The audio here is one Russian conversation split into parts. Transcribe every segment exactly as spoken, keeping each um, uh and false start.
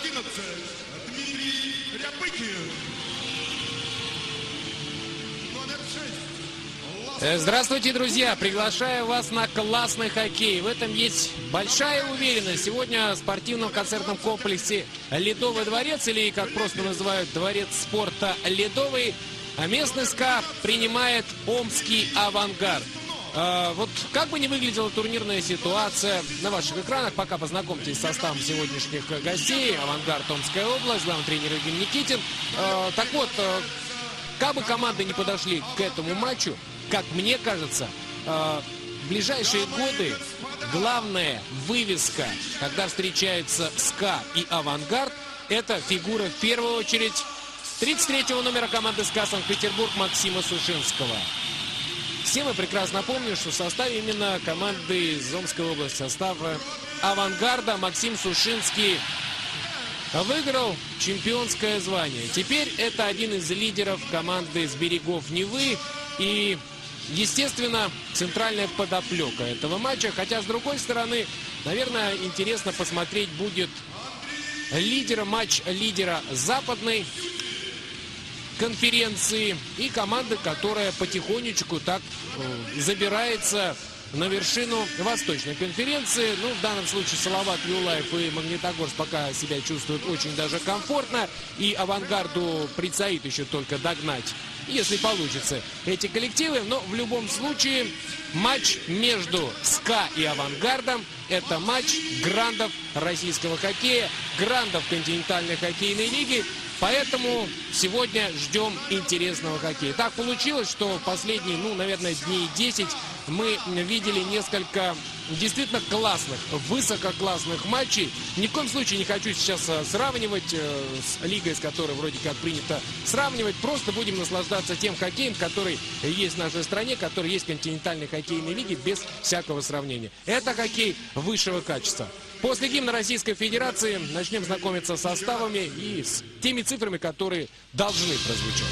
одиннадцать. Дмитрий Рябыкин. Номер шесть. Здравствуйте, друзья! Приглашаю вас на классный хоккей. В этом есть большая уверенность. Сегодня в спортивном концертном комплексе «Ледовый дворец», или, как просто называют, дворец спорта «Ледовый», местный СКА принимает омский «Авангард». А, вот как бы ни выглядела турнирная ситуация, на ваших экранах пока познакомьтесь с составом сегодняшних гостей. «Авангард», Омская область, главный тренер Евгений Никитин. А, так вот, как бы команды не подошли к этому матчу, как мне кажется, в ближайшие годы главная вывеска, когда встречаются СКА и «Авангард», это фигура в первую очередь тридцать третьего номера команды СКА Санкт-Петербург Максима Сушинского. Все мы прекрасно помним, что в составе именно команды из Омской области, состава «Авангарда», Максим Сушинский выиграл чемпионское звание. Теперь это один из лидеров команды с берегов Невы. И, естественно, центральная подоплека этого матча. Хотя, с другой стороны, наверное, интересно посмотреть будет лидера, матч лидера западной конференции и команды, которая потихонечку так э, забирается на вершину Восточной конференции. Ну, в данном случае Салават Юлаев и Магнитогорск пока себя чувствуют очень даже комфортно. И «Авангарду» предстоит еще только догнать, если получится, эти коллективы. Но в любом случае матч между СКА и «Авангардом» — это матч грандов российского хоккея, грандов континентальной хоккейной лиги. Поэтому сегодня ждем интересного хоккея. Так получилось, что в последние, ну, наверное, дней десять мы видели несколько действительно классных, высококлассных матчей. Ни в коем случае не хочу сейчас сравнивать э, с лигой, с которой вроде как принято сравнивать. Просто будем наслаждаться тем хоккеем, который есть в нашей стране, который есть в континентальной хоккейной лиге, без всякого сравнения. Это хоккей высшего качества. После гимна Российской Федерации начнем знакомиться с составами и с теми цифрами, которые должны прозвучать.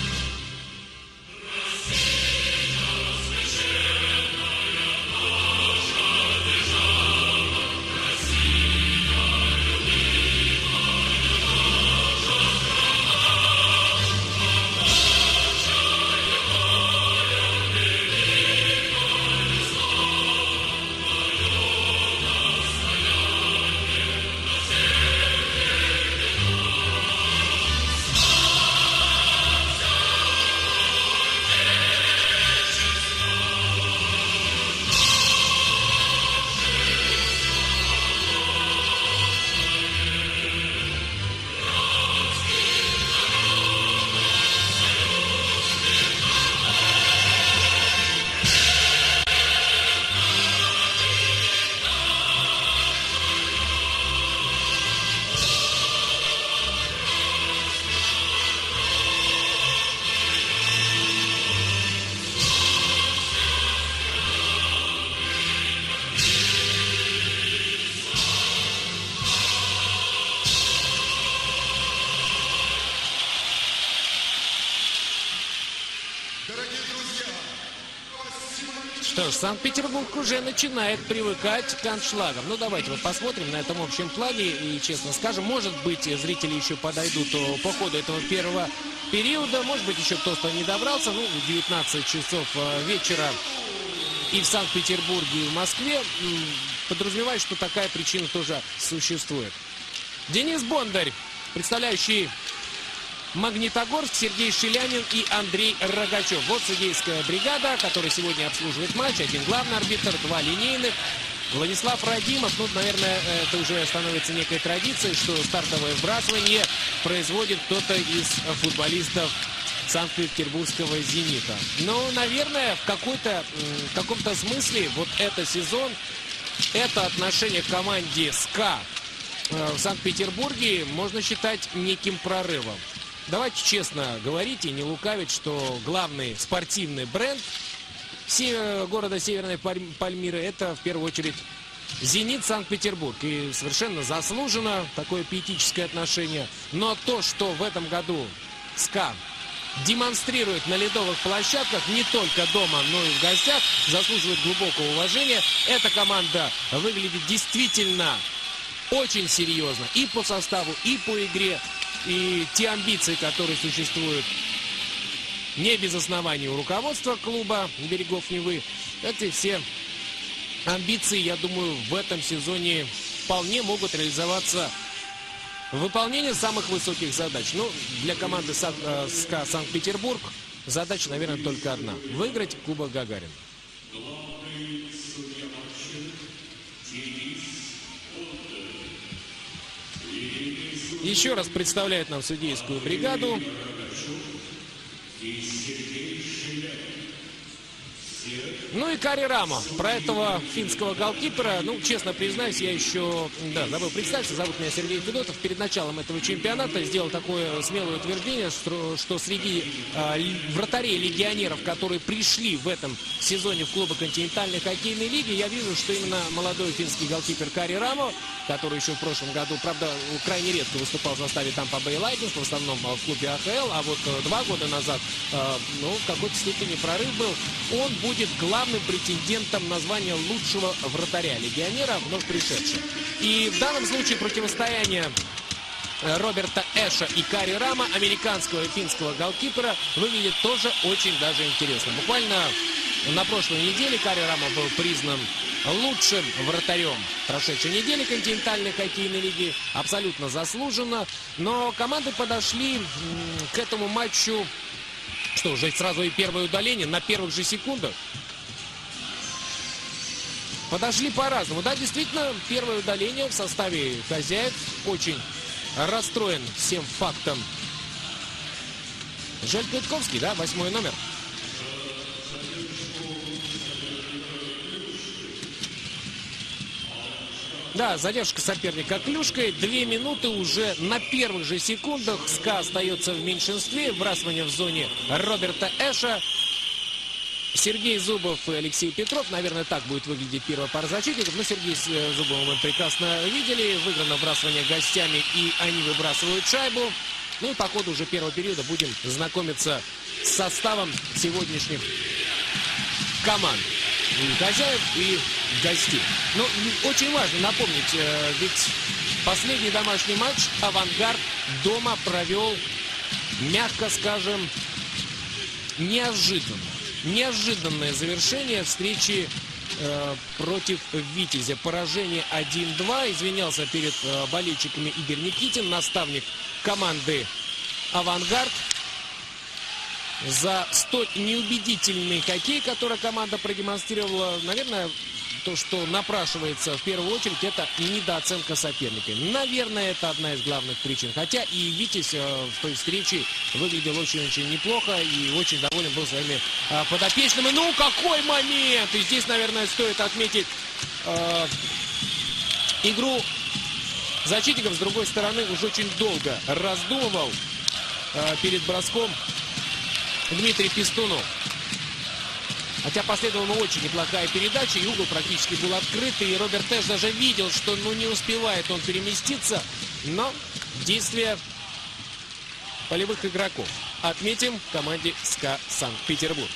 Что ж, Санкт-Петербург уже начинает привыкать к аншлагам. Ну, давайте вот посмотрим на этом общем плане и, честно скажем, может быть, зрители еще подойдут по ходу этого первого периода. Может быть, еще кто-то не добрался. Ну, в девятнадцать часов вечера и в Санкт-Петербурге, и в Москве. Подразумевает, что такая причина тоже существует. Денис Бондарь, представляющий Магнитогорск, Сергей Шилянин и Андрей Рогачев. Вот судейская бригада, которая сегодня обслуживает матч. Один главный арбитр, два линейных. Владислав Радимов. Ну, наверное, это уже становится некой традицией, что стартовое вбрасывание производит кто-то из футболистов Санкт-Петербургского «Зенита». Но, наверное, в какой-то, в каком-то смысле вот этот сезон, это отношение к команде СКА в Санкт-Петербурге можно считать неким прорывом. Давайте честно говорить и не лукавить, что главный спортивный бренд города Северной Пальмиры — это в первую очередь «Зенит» Санкт-Петербург. И совершенно заслуженно такое пиетическое отношение. Но то, что в этом году СКА демонстрирует на ледовых площадках, не только дома, но и в гостях, заслуживает глубокого уважения. Эта команда выглядит действительно очень серьезно и по составу, и по игре, и те амбиции, которые существуют не без оснований у руководства клуба «Берегов Невы», эти все амбиции, я думаю, в этом сезоне вполне могут реализоваться в выполнении самых высоких задач. Ну, для команды СКА Санкт-Петербург задача, наверное, только одна – выиграть Кубок Гагарина. Еще раз представляет нам судейскую бригаду ну и Кари Рамо. Про этого финского голкипера, ну, честно признаюсь, я еще, да, забыл представиться, зовут меня Сергей Федотов. Перед началом этого чемпионата сделал такое смелое утверждение, что, что среди э, вратарей-легионеров, которые пришли в этом сезоне в клубы континентальной хоккейной лиги, я вижу, что именно молодой финский голкипер Кари Рамо, который еще в прошлом году, правда, крайне редко выступал в составе Тампа Бэй Лайтнинг, в основном в клубе А Х Л, а вот э, два года назад, э, ну, в какой-то степени прорыв был, он будет главным претендентом на звание лучшего вратаря-легионера, вновь пришедшего. И в данном случае противостояние Роберта Эша и Кари Рамо, американского и финского голкипера, выглядит тоже очень даже интересно. Буквально на прошлой неделе Кари Рамо был признан лучшим вратарем прошедшей недели континентальной хоккейной лиги. Абсолютно заслуженно. Но команды подошли к этому матчу, что уже сразу и первое удаление на первых же секундах. Подошли по-разному. Да, действительно, первое удаление в составе хозяев. Очень расстроен всем фактом Жаль Квитковский, да, восьмой номер. Да, задержка соперника клюшкой. Две минуты уже на первых же секундах. СКА остается в меньшинстве. Вбрасывание в зоне Роберта Эша. Сергей Зубов и Алексей Петров. Наверное, так будет выглядеть первая пара защитников. Но Сергей с Зубовым мы прекрасно видели. Выиграно вбрасывание гостями, и они выбрасывают шайбу. Ну и по ходу уже первого периода будем знакомиться с составом сегодняшних команд. И хозяев, и гостей. Но очень важно напомнить, ведь последний домашний матч «Авангард» дома провел, мягко скажем, неожиданно. Неожиданное завершение встречи э, против «Витязя». Поражение один-два. Извинялся перед э, болельщиками Игорь Никитин, наставник команды «Авангард», за столь неубедительный хоккей, который команда продемонстрировала. Наверное, то, что напрашивается в первую очередь, это недооценка соперника. Наверное, это одна из главных причин. Хотя и «Витязь» в той встрече выглядел очень-очень неплохо и очень доволен был своими подопечными. Ну, какой момент! И здесь, наверное, стоит отметить э, игру защитников. С другой стороны, уже очень долго раздумывал э, перед броском Дмитрий Пестунов. Хотя последовала очень неплохая передача, и угол практически был открыт, и Роберт Эш даже видел, что ну не успевает он переместиться, но действия полевых игроков отметим команде СКА Санкт-Петербург.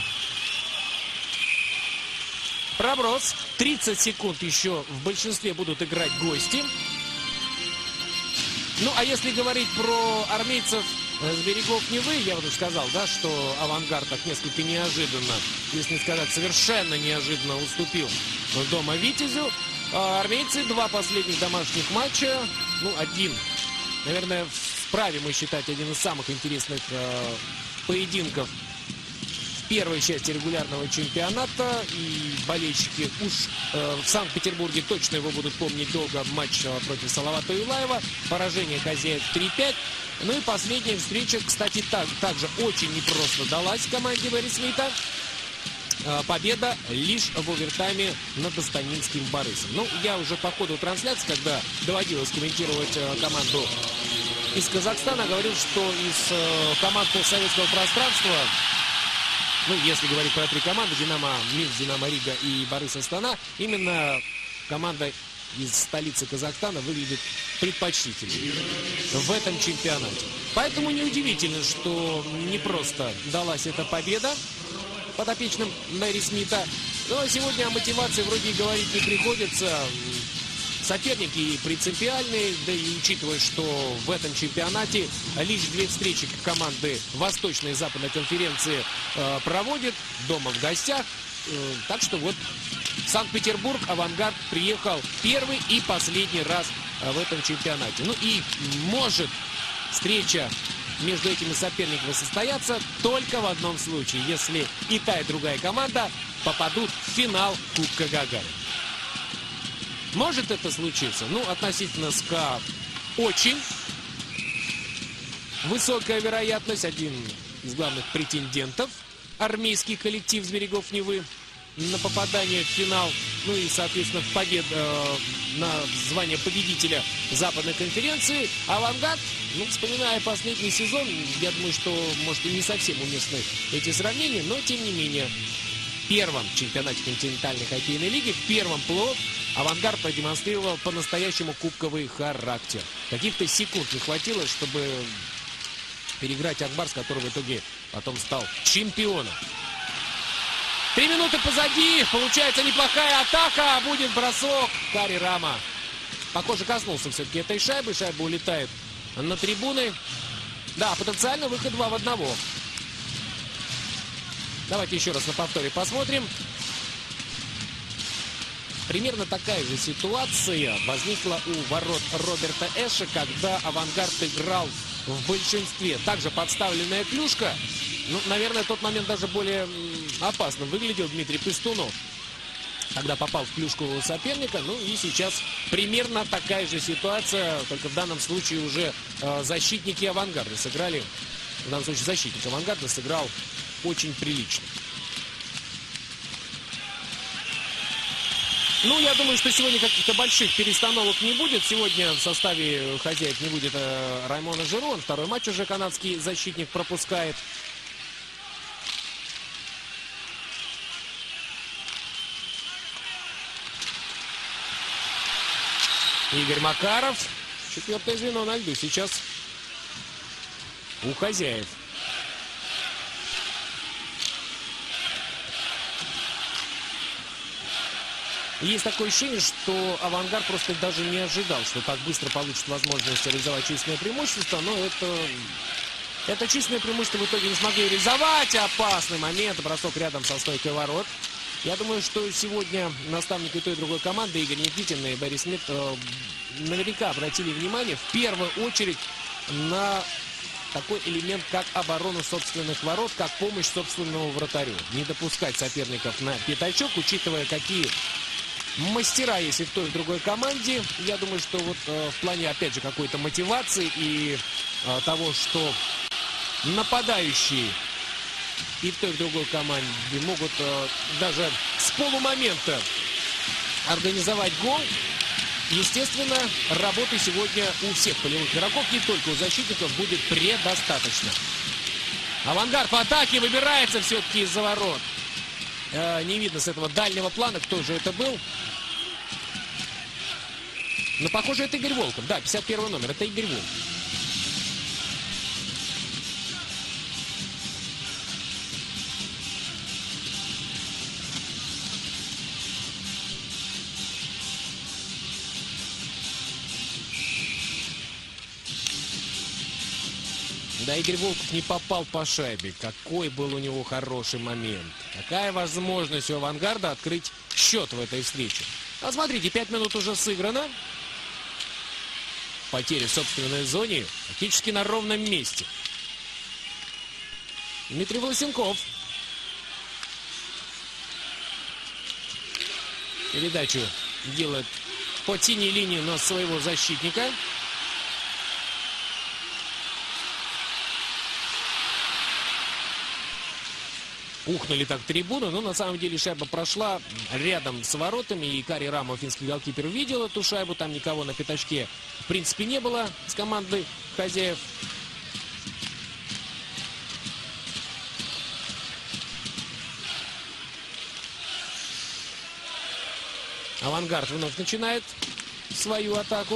Проброс. тридцать секунд еще в большинстве будут играть гости. Ну, а если говорить про армейцев с берегов Невы, я вот уже сказал, да, что «Авангард» так несколько неожиданно, если не сказать совершенно неожиданно, уступил дома «Витязю». А армейцы два последних домашних матча, ну, один, наверное, вправе мы считать один из самых интересных э, поединков в первой части регулярного чемпионата. И болельщики уж э, в Санкт-Петербурге точно его будут помнить долго. Матч э, против Салавата Юлаева, поражение хозяев три-пять. Ну и последняя встреча, кстати, так, также очень непросто далась команде Вэри Смита. Победа лишь в овертайме над Астанинским Борисом. Ну, я уже по ходу трансляции, когда доводилось комментировать команду из Казахстана, говорил, что из команд постсоветского пространства, ну, если говорить про три команды, Динамо Минск, Динамо Рига и Борис Астана, именно команда из столицы Казахстана выглядит предпочтительнее в этом чемпионате. Поэтому неудивительно, что не просто далась эта победа подопечным Вэри Смита. Но сегодня о мотивации вроде и говорить не приходится. соперники принципиальные, да и учитывая, что в этом чемпионате лишь две встречи команды Восточной и Западной конференции э, проводят, дома в гостях. Э, так что вот в Санкт-Петербург «Авангард» приехал первый и последний раз в этом чемпионате. Ну и может встреча между этими соперниками состояться только в одном случае, если и та, и другая команда попадут в финал Кубка Гагарина. Может это случиться? Ну, относительно СКА очень высокая вероятность. Один из главных претендентов, армейский коллектив с берегов Невы, на попадание в финал, ну и, соответственно, в побед э, на звание победителя Западной конференции. «Авангард», ну, вспоминая последний сезон, я думаю, что, может, и не совсем уместны эти сравнения, но, тем не менее, в первом чемпионате континентальной хоккейной лиги, в первом плей-офф, «Авангард» продемонстрировал по-настоящему кубковый характер. Каких-то секунд не хватило, чтобы переиграть «Акбарс», который в итоге потом стал чемпионом. Три минуты позади. Получается неплохая атака. Будет бросок. Кари Рама, похоже, коснулся все-таки этой шайбы. Шайба улетает на трибуны. Да, потенциально выход два в одного. Давайте еще раз на повторе посмотрим. Примерно такая же ситуация возникла у ворот Роберта Эша, когда «Авангард» играл в большинстве. Также подставленная клюшка. Ну, наверное, в тот момент даже более опасно выглядел Дмитрий Пестунов, когда попал в клюшку соперника. Ну и сейчас примерно такая же ситуация, только в данном случае уже э, защитники «Авангарда» сыграли. В данном случае защитник «Авангарда» сыграл очень прилично. Ну, я думаю, что сегодня каких-то больших перестановок не будет. Сегодня в составе хозяев не будет э, Раймона Жиро. Он второй матч уже канадский защитник пропускает. Игорь Макаров. Четвертое звено на льду сейчас у хозяев. Есть такое ощущение, что «Авангард» просто даже не ожидал, что так быстро получит возможность реализовать численное преимущество. Но это, это численное преимущество в итоге не смогли реализовать. Опасный момент. Бросок рядом со стойкой ворот. Я думаю, что сегодня наставники той и другой команды, Игорь Никитин и Борис Смит, э, наверняка обратили внимание в первую очередь на такой элемент, как оборону собственных ворот, как помощь собственному вратарю. Не допускать соперников на пятачок, учитывая, какие мастера есть и в той и в другой команде. Я думаю, что вот э, в плане, опять же, какой-то мотивации и э, того, что нападающие и в той и в другой команде могут э, даже с полумомента организовать гол. Естественно, работы сегодня у всех полевых игроков, не только у защитников, будет предостаточно. «Авангард» в атаке выбирается все-таки из-за ворот. Э, не видно с этого дальнего плана, кто же это был. Но, похоже, это Игорь Волков. Да, пятьдесят первый номер. Это Игорь Волков. Да, Игорь Волков не попал по шайбе. Какой был у него хороший момент. Какая возможность у «Авангарда» открыть счет в этой встрече. А смотрите, пять минут уже сыграно. Потери в собственной зоне практически на ровном месте. Дмитрий Волосенков. Передачу делает по синей линии на своего защитника. Ухнули так трибуны, но на самом деле шайба прошла рядом с воротами. И Кари Рама, финский голкипер, видел эту шайбу. Там никого на пятачке в принципе не было с команды хозяев. «Авангард» вновь начинает свою атаку.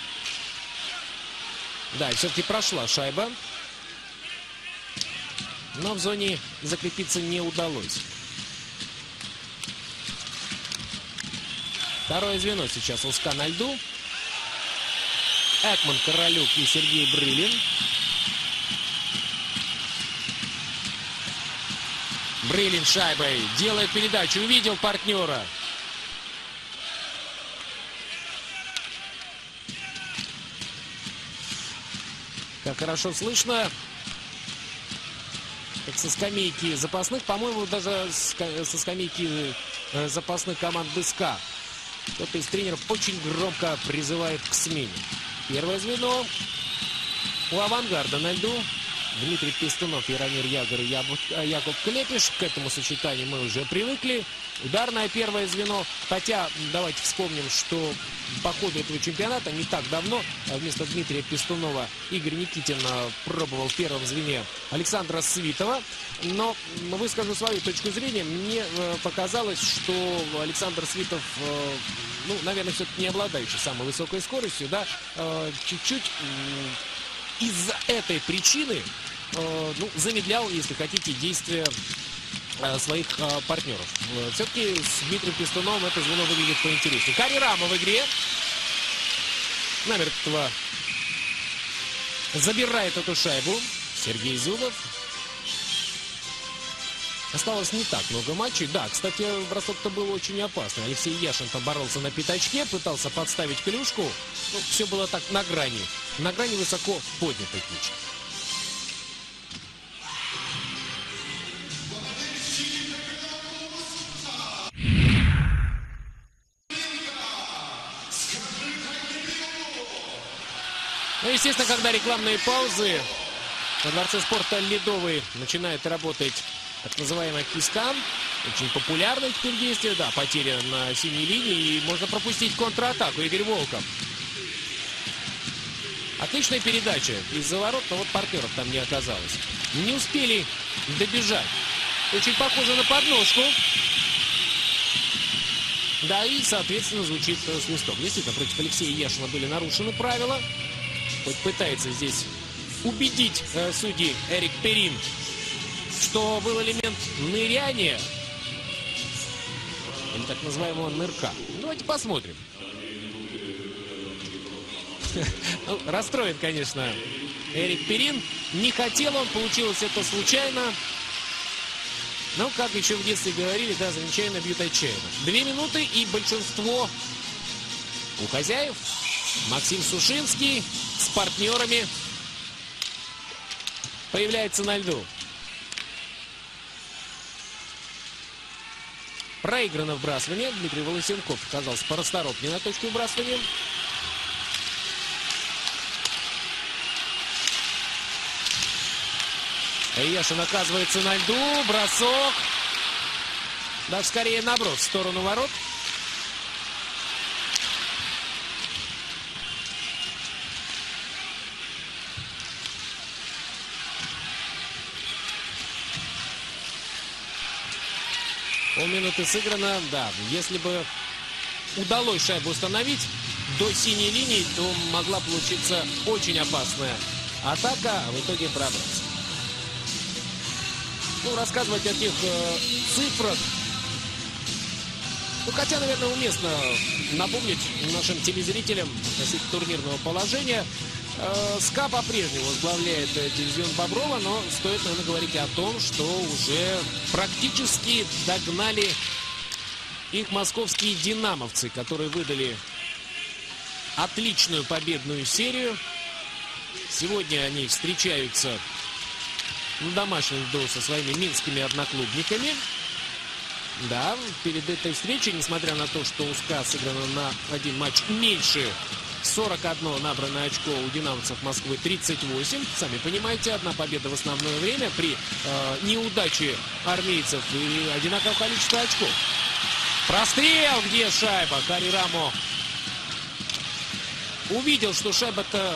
Да, все-таки прошла шайба. но в зоне закрепиться не удалось. Второе звено сейчас у СКА на льду. Экман, Королюк и Сергей Брылин. Брылин шайбой делает передачу, увидел партнера. Как хорошо слышно, как со скамейки запасных, по-моему, даже со скамейки запасных команды СКА. Кто-то из тренеров очень громко призывает к смене. Первое звено у «Авангарда» на льду. Дмитрий Пестунов, Яромир Ягор и Яков Клепиш. К этому сочетанию мы уже привыкли. Ударное первое звено. Хотя, давайте вспомним, что по ходу этого чемпионата не так давно вместо Дмитрия Пестунова Игорь Никитин пробовал в первом звене Александра Свитова. Но выскажу свою точку зрения. Мне показалось, что Александр Свитов, ну, наверное, все-таки не обладающий самой высокой скоростью, да, чуть-чуть из-за этой причины ну, замедлял, если хотите, действия своих э, партнеров. Все-таки с Дмитрием Пестуновым это звено выглядит поинтереснее. Кари Рама в игре. Намертво забирает эту шайбу Сергей Зубов. Осталось не так много матчей. Да, кстати, бросок-то был очень опасный. Алексей Яшин там боролся на пятачке, пытался подставить клюшку. Ну, все было так на грани. На грани высоко поднятой клюшки. Ну, естественно, когда рекламные паузы, на Дворце спорта Ледовый начинает работать так называемый кискан. Очень популярное теперь действие. Да, потеря на синей линии. И можно пропустить контратаку. Игорь Волков. Отличная передача из-за ворот, но вот партнеров там не оказалось. Не успели добежать. Очень похоже на подножку. Да, и, соответственно, звучит свисток. Действительно, против Алексея Яшина были нарушены правила. Хоть пытается здесь убедить э, судьи Эрик Перин, что был элемент ныряния, или так называемого нырка. Давайте посмотрим. Ну, расстроен, конечно, Эрик Перин. Не хотел он, получилось это случайно. Но, как еще в детстве говорили, да, замечательно бьют отчаянно. Две минуты и большинство у хозяев. Максим Сушинский с партнерами появляется на льду. Проиграно вбрасывание. Дмитрий Волосенков оказался порасторопнее на точке вбрасывания. Яшин оказывается на льду. Бросок. Даже скорее наброс в сторону ворот. Полминуты сыграно. Да, если бы удалось шайбу установить до синей линии, то могла получиться очень опасная атака, а в итоге пробраться. Ну, рассказывать о тех э, цифрах, ну, хотя, наверное, уместно напомнить нашим телезрителям относительно турнирного положения. Э, СКА по-прежнему возглавляет э, дивизион Боброва, но стоит, наверное, говорить о том, что уже практически догнали их московские динамовцы, которые выдали отличную победную серию. Сегодня они встречаются на домашнем льду со своими минскими одноклубниками. Да, перед этой встречей, несмотря на то, что у СКА сыграно на один матч меньше, сорок одно набранное очко у динамовцев Москвы тридцать восемь. Сами понимаете, одна победа в основное время при э, неудаче армейцев и одинаковое количество очков. Прострел, где шайба? Кари Рамо увидел, что шайба-то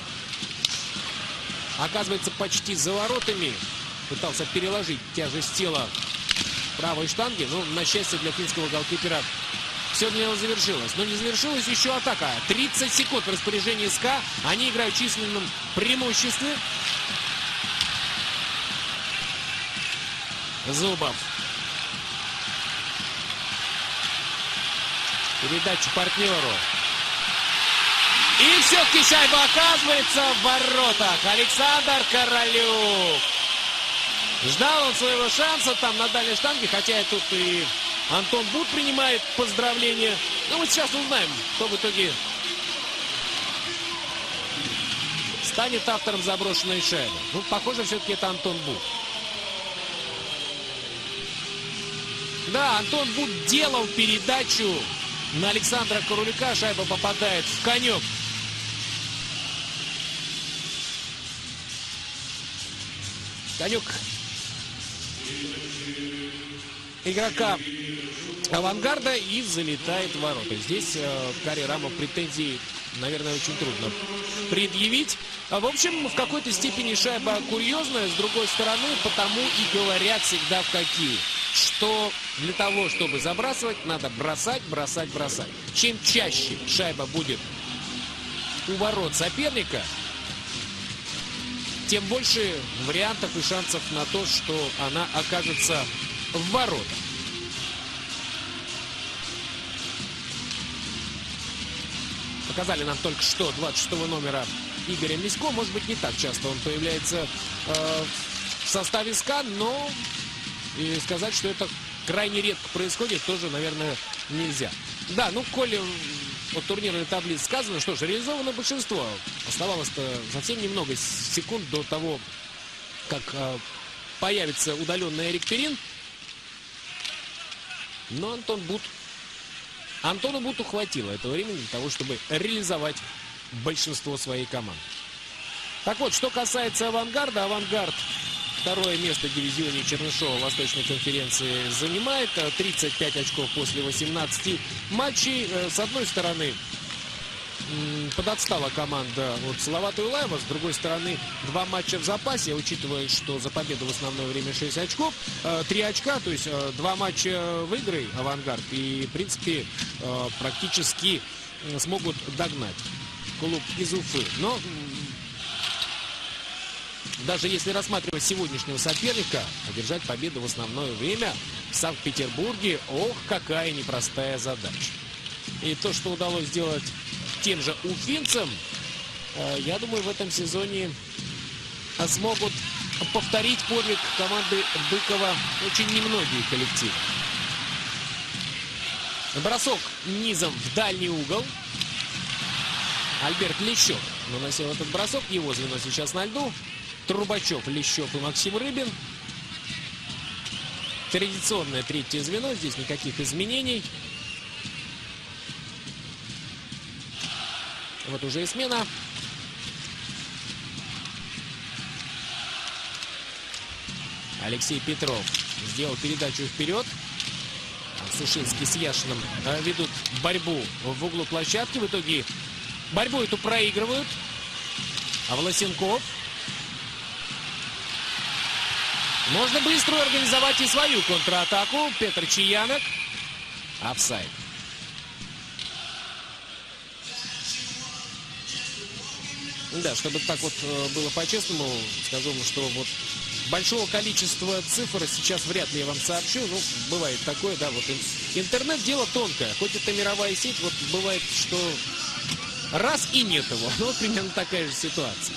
оказывается почти за воротами. Пытался переложить тяжесть тела правой штанги. Но, на счастье для финского голкипера, все для него завершилось. Но не завершилась еще атака. тридцать секунд в распоряжении СКА. Они играют в численном преимуществе. Зубов. Передача партнеру. И все-таки шайба оказывается в воротах. Александр Королюк. Ждал он своего шанса там на дальней штанге, хотя и тут и Антон Бут принимает поздравления. Но мы сейчас узнаем, кто в итоге станет автором заброшенной шайбы. Ну, похоже, все-таки это Антон Бут. Да, Антон Бут делал передачу на Александра Королюка. Шайба попадает в конек. Конек игрока Авангарда и залетает в ворота. Здесь э, Кари Рамов претензий, наверное, очень трудно предъявить. А, в общем, в какой-то степени шайба курьезная. С другой стороны, потому и говорят всегда в хоккее, что для того, чтобы забрасывать, надо бросать, бросать, бросать. Чем чаще шайба будет у ворот соперника, тем больше вариантов и шансов на то, что она окажется в воротах. Показали нам только что двадцать шестого номера Игоря Мисько. Может быть, не так часто он появляется э, в составе СКА, но и сказать, что это крайне редко происходит, тоже, наверное, нельзя. Да, ну, коли от турнирной таблицы сказано, что же, реализовано большинство. Оставалось-то совсем немного секунд до того, как э, появится удаленный Эрик Перин. Но Антон Бут, Антону Буту хватило этого времени для того, чтобы реализовать большинство своей команды. Так вот, что касается Авангарда, Авангард второе место в дивизионе Чернышова Восточной конференции занимает. тридцать пять очков после восемнадцати матчей. С одной стороны, подотстала команда от Салавата Юлаева. С другой стороны, два матча в запасе. Учитывая, что за победу в основное время шесть очков, три очка, то есть два матча в игры Авангард. И, в принципе, практически смогут догнать клуб из Уфы. Но даже если рассматривать сегодняшнего соперника, одержать победу в основное время в Санкт-Петербурге, ох, какая непростая задача. И то, что удалось сделать тем же уфимцам, я думаю, в этом сезоне смогут повторить подвиг команды Быкова очень немногие коллективы. Бросок низом в дальний угол. Альберт Лещев наносил этот бросок. Его звено сейчас на льду. Трубачев, Лещев и Максим Рыбин. Традиционное третье звено. Здесь никаких изменений. Вот уже и смена. Алексей Петров сделал передачу вперед. Сушинский с Яшиным ведут борьбу в углу площадки. В итоге борьбу эту проигрывают. А Волосенков. Можно быстро организовать и свою контратаку. Петр Чаянок. Офсайд. Да, чтобы так вот было по-честному, скажу, что вот большого количества цифр сейчас вряд ли я вам сообщу. Ну, бывает такое, да, вот интернет дело тонкое. Хоть это мировая сеть, вот бывает, что раз и нет его. Ну, вот примерно такая же ситуация.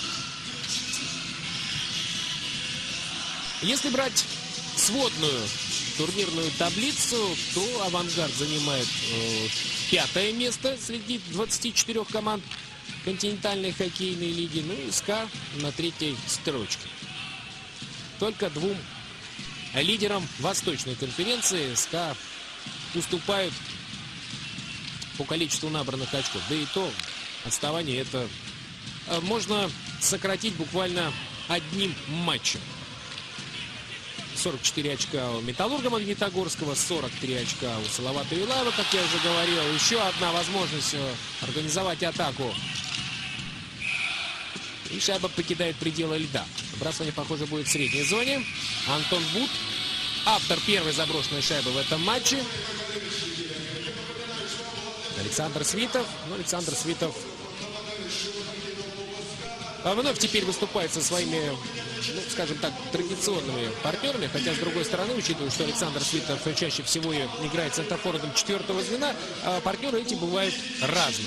Если брать сводную турнирную таблицу, то Авангард занимает э, пятое место среди двадцати четырёх команд континентальной хоккейной лиги. Ну и СКА на третьей строчке. Только двум лидерам Восточной конференции СКА уступают по количеству набранных очков. Да и то отставание это можно сократить буквально одним матчем. сорок четыре очка у Металлурга Магнитогорского, сорок три очка у Салавата Юлаева, как я уже говорил. Еще одна возможность организовать атаку. И шайба покидает пределы льда. Бросание, похоже, будет в средней зоне. Антон Бут, автор первой заброшенной шайбы в этом матче. Александр Свитов. Ну, Александр Свитов а вновь теперь выступает со своими, ну, скажем так, традиционными партнерами. Хотя, с другой стороны, учитывая, что Александр Свитов чаще всего играет центрфорвардом четвертого звена, а партнеры эти бывают разные.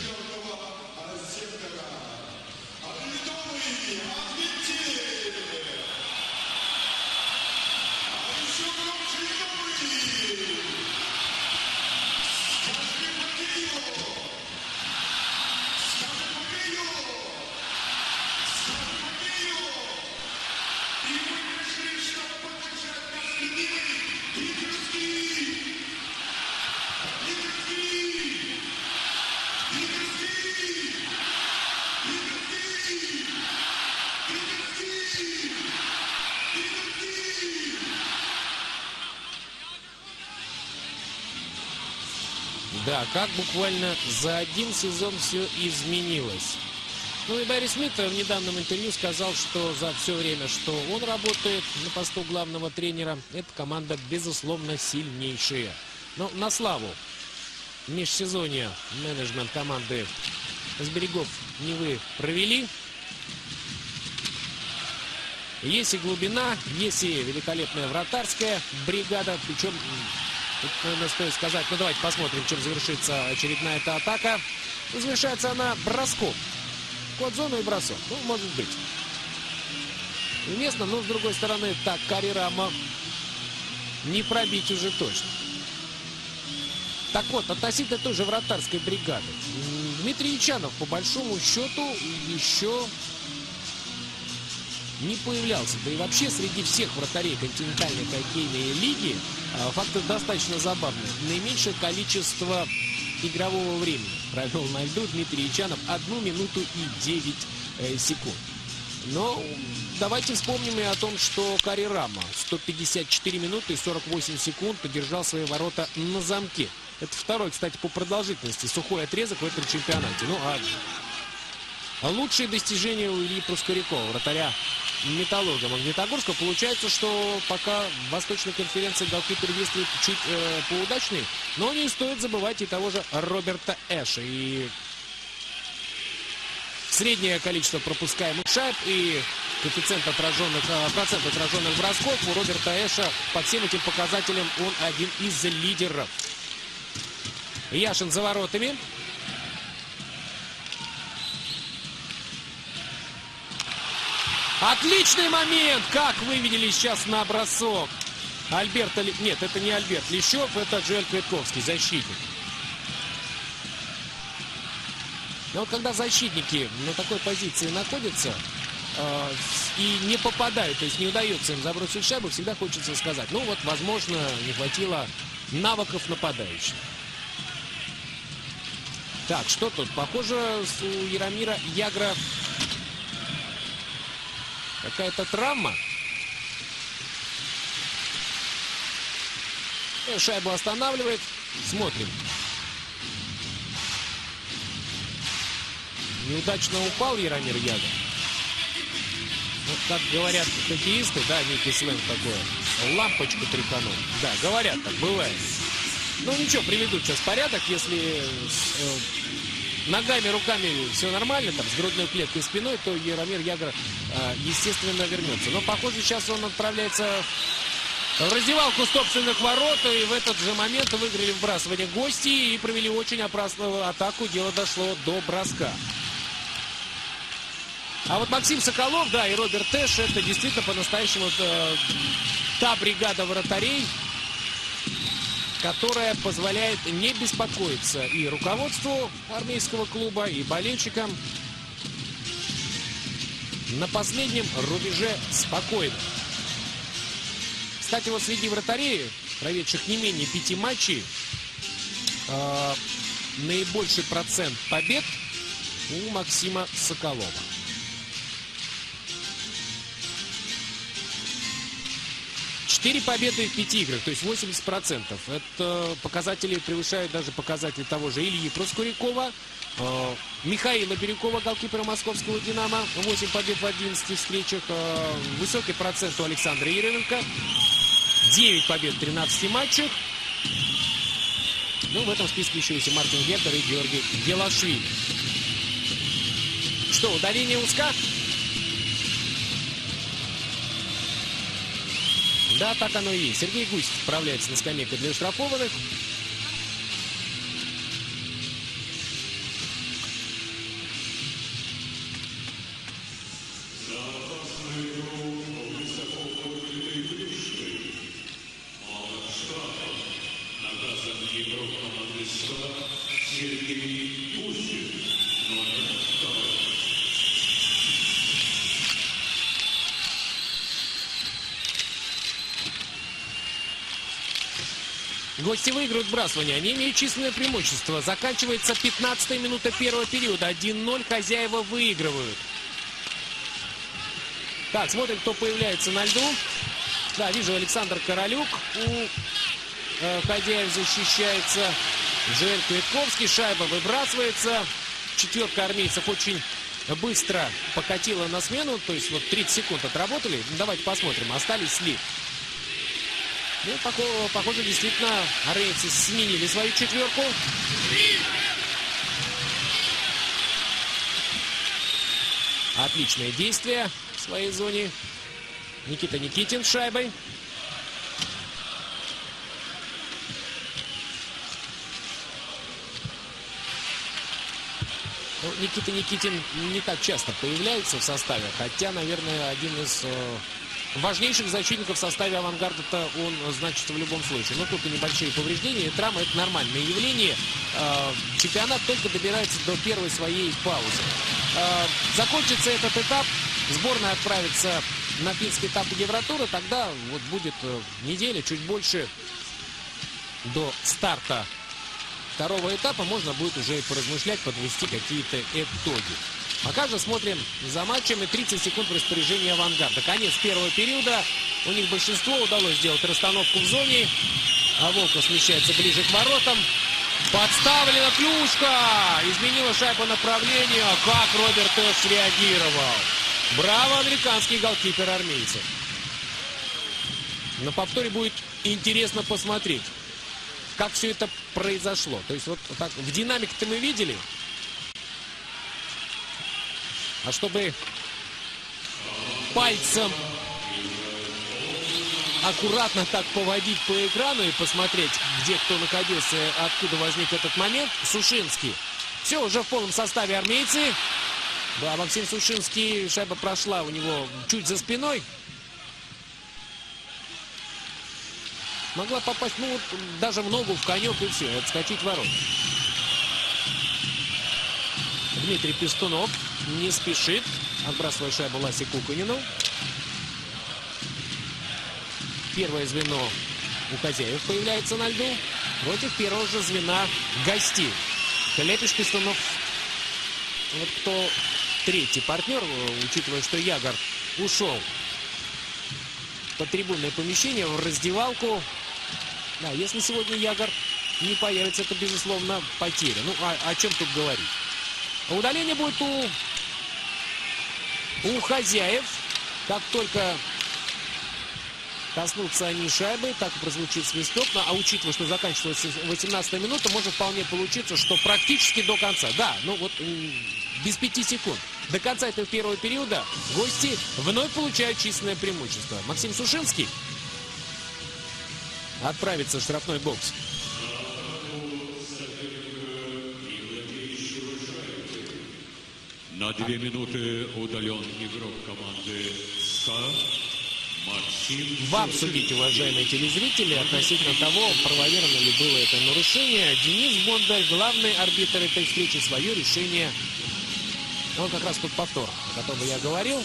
Да, как буквально за один сезон все изменилось. Ну и Барри Смит в недавнем интервью сказал, что за все время, что он работает на посту главного тренера, эта команда, безусловно, сильнейшая. Но на славу межсезонье менеджмент команды с берегов Невы провели. Есть и глубина, есть и великолепная вратарская бригада, причем... Тут, наверное, стоит сказать, ну давайте посмотрим, чем завершится очередная эта атака. Завершается она броском. Код зону и бросок. Ну, может быть. Уместно, но с другой стороны, так, Кари Рама не пробить уже точно. Так вот, относительно той же вратарской бригады. Дмитрий Ячанов, по большому счету, еще не появлялся. Да и вообще среди всех вратарей континентальной хоккейной лиги факты достаточно забавные. Наименьшее количество игрового времени провел на льду Дмитрий Ячанов одну минуту и девять э, секунд. Но давайте вспомним и о том, что Кари Рама сто пятьдесят четыре минуты и сорок восемь секунд держал свои ворота на замке. Это второй, кстати, по продолжительности сухой отрезок в этом чемпионате. Ну, а лучшие достижения у Ильи Проскурякова, вратаря Металлурга Магнитогорска. Получается, что пока в Восточной конференции голкипер действует чуть э, поудачнее, но не стоит забывать и того же Роберта Эша. И среднее количество пропускаемых шайб и коэффициент отраженных, э, процент отраженных бросков у Роберта Эша по всем этим показателям он один из лидеров. Яшин за воротами. Отличный момент! Как вы видели сейчас на бросок. Альберт... Нет, это не Альберт Лещев, это Джоэль Квитковский, защитник. Но вот когда защитники на такой позиции находятся э, и не попадают, то есть не удается им забросить шайбу, всегда хочется сказать, ну вот, возможно, не хватило навыков нападающих. Так, что тут? Похоже, у Яромира Ягра какая-то травма. Шайбу останавливает. Смотрим. Неудачно упал Яромир Ягр. Вот как говорят хоккеисты, да, некий сленг такой. Лампочку тряханул. Да, говорят так, бывает. Ну ничего, приведут сейчас порядок, если э, ногами, руками все нормально, там, с грудной клеткой, спиной, то Яромир Ягр, э, естественно, вернется. Но, похоже, сейчас он отправляется в раздевалку собственных ворот, и в этот же момент выиграли вбрасывание гости и провели очень опасную атаку. Дело дошло до броска. А вот Максим Соколов, да, и Роберт Эш, это действительно по-настоящему э, та бригада вратарей, которая позволяет не беспокоиться и руководству армейского клуба, и болельщикам на последнем рубеже спокойно. Кстати, вот среди вратарей, проведших не менее пяти матчей, э, наибольший процент побед у Максима Соколова. Четыре победы в пяти играх, то есть восемьдесят процентов. Это показатели превышают даже показатели того же Ильи Проскурякова, э, Михаила Бирюкова, голкипера московского «Динамо». восемь побед в одиннадцати встречах. Э, высокий процент у Александра Еременко. девять побед в тринадцати матчах. Ну, в этом списке еще есть и Мартин Гердер, и Георгий Гелашвили. Что, ударение узка? Да, так оно и есть. Сергей Гусь отправляется на скамейку для штрафованных. Гости выигрывают вбрасывание. Они имеют численное преимущество. Заканчивается пятнадцатая минута первого периода. один ноль. Хозяева выигрывают. Так, смотрим, кто появляется на льду. Да, вижу, Александр Королюк. У э, хозяев защищается Джоэль Квитковский. Шайба выбрасывается. Четверка армейцев очень быстро покатила на смену. То есть вот тридцать секунд отработали. Ну, давайте посмотрим, остались ли. Ну, похоже, похоже, действительно, армейцы сменили свою четверку. Отличное действие в своей зоне. Никита Никитин с шайбой. Ну, Никита Никитин не так часто появляется в составе, хотя, наверное, один из э, важнейших защитников в составе «Авангарда»-то он значится в любом случае. Но тут и небольшие повреждения, и травма – это нормальное явление. Э, чемпионат только добирается до первой своей паузы. Э, закончится этот этап, сборная отправится на финский этап Евротура, тогда вот будет э, неделя, чуть больше до старта второго этапа, можно будет уже поразмышлять, подвести какие-то итоги. Пока же смотрим за матчем, и тридцать секунд в распоряжении «Авангарда». Конец первого периода. У них большинство удалось сделать расстановку в зоне. А Волков смещается ближе к воротам. Подставлена клюшка! Изменила шайба направления. Как Роберт Эш реагировал. Браво, американский голкипер армейцев. На повторе будет интересно посмотреть, как все это произошло. То есть вот так в динамике-то мы видели. А чтобы пальцем аккуратно так поводить по экрану и посмотреть, где кто находился, откуда возник этот момент, Сушинский. Все, уже в полном составе армейцы. Да, Максим Сушинский, шайба прошла у него чуть за спиной. Могла попасть, ну, вот, даже в ногу, в конек, и все, отскочить в ворот. Дмитрий Пестунов не спешит, отбрасывая шайбу Ласе Кукунину. Первое звено у хозяев появляется на льду против первого же звена гостей. Лепиш, Пестунов. Вот кто третий партнер, учитывая, что Ягор ушел под трибунное помещение, в раздевалку. Да, если сегодня Ягор не появится, это, безусловно, потеря. Ну, а, о чем тут говорить? Удаление будет у, у хозяев. Как только коснутся они шайбы, так и прозвучит свисток. Ну, а учитывая, что заканчивается восемнадцатая минута, может вполне получиться, что практически до конца. Да, ну вот без пяти секунд. До конца этого первого периода гости вновь получают численное преимущество. Максим Сушинский отправится в штрафной бокс. На две минуты удален игрок команды СКА Максим. Вам судить, уважаемые телезрители, относительно того, правомерно ли было это нарушение. Денис Бондарь, главный арбитр этой встречи, свое решение. Он как раз тот повтор, о котором я говорил.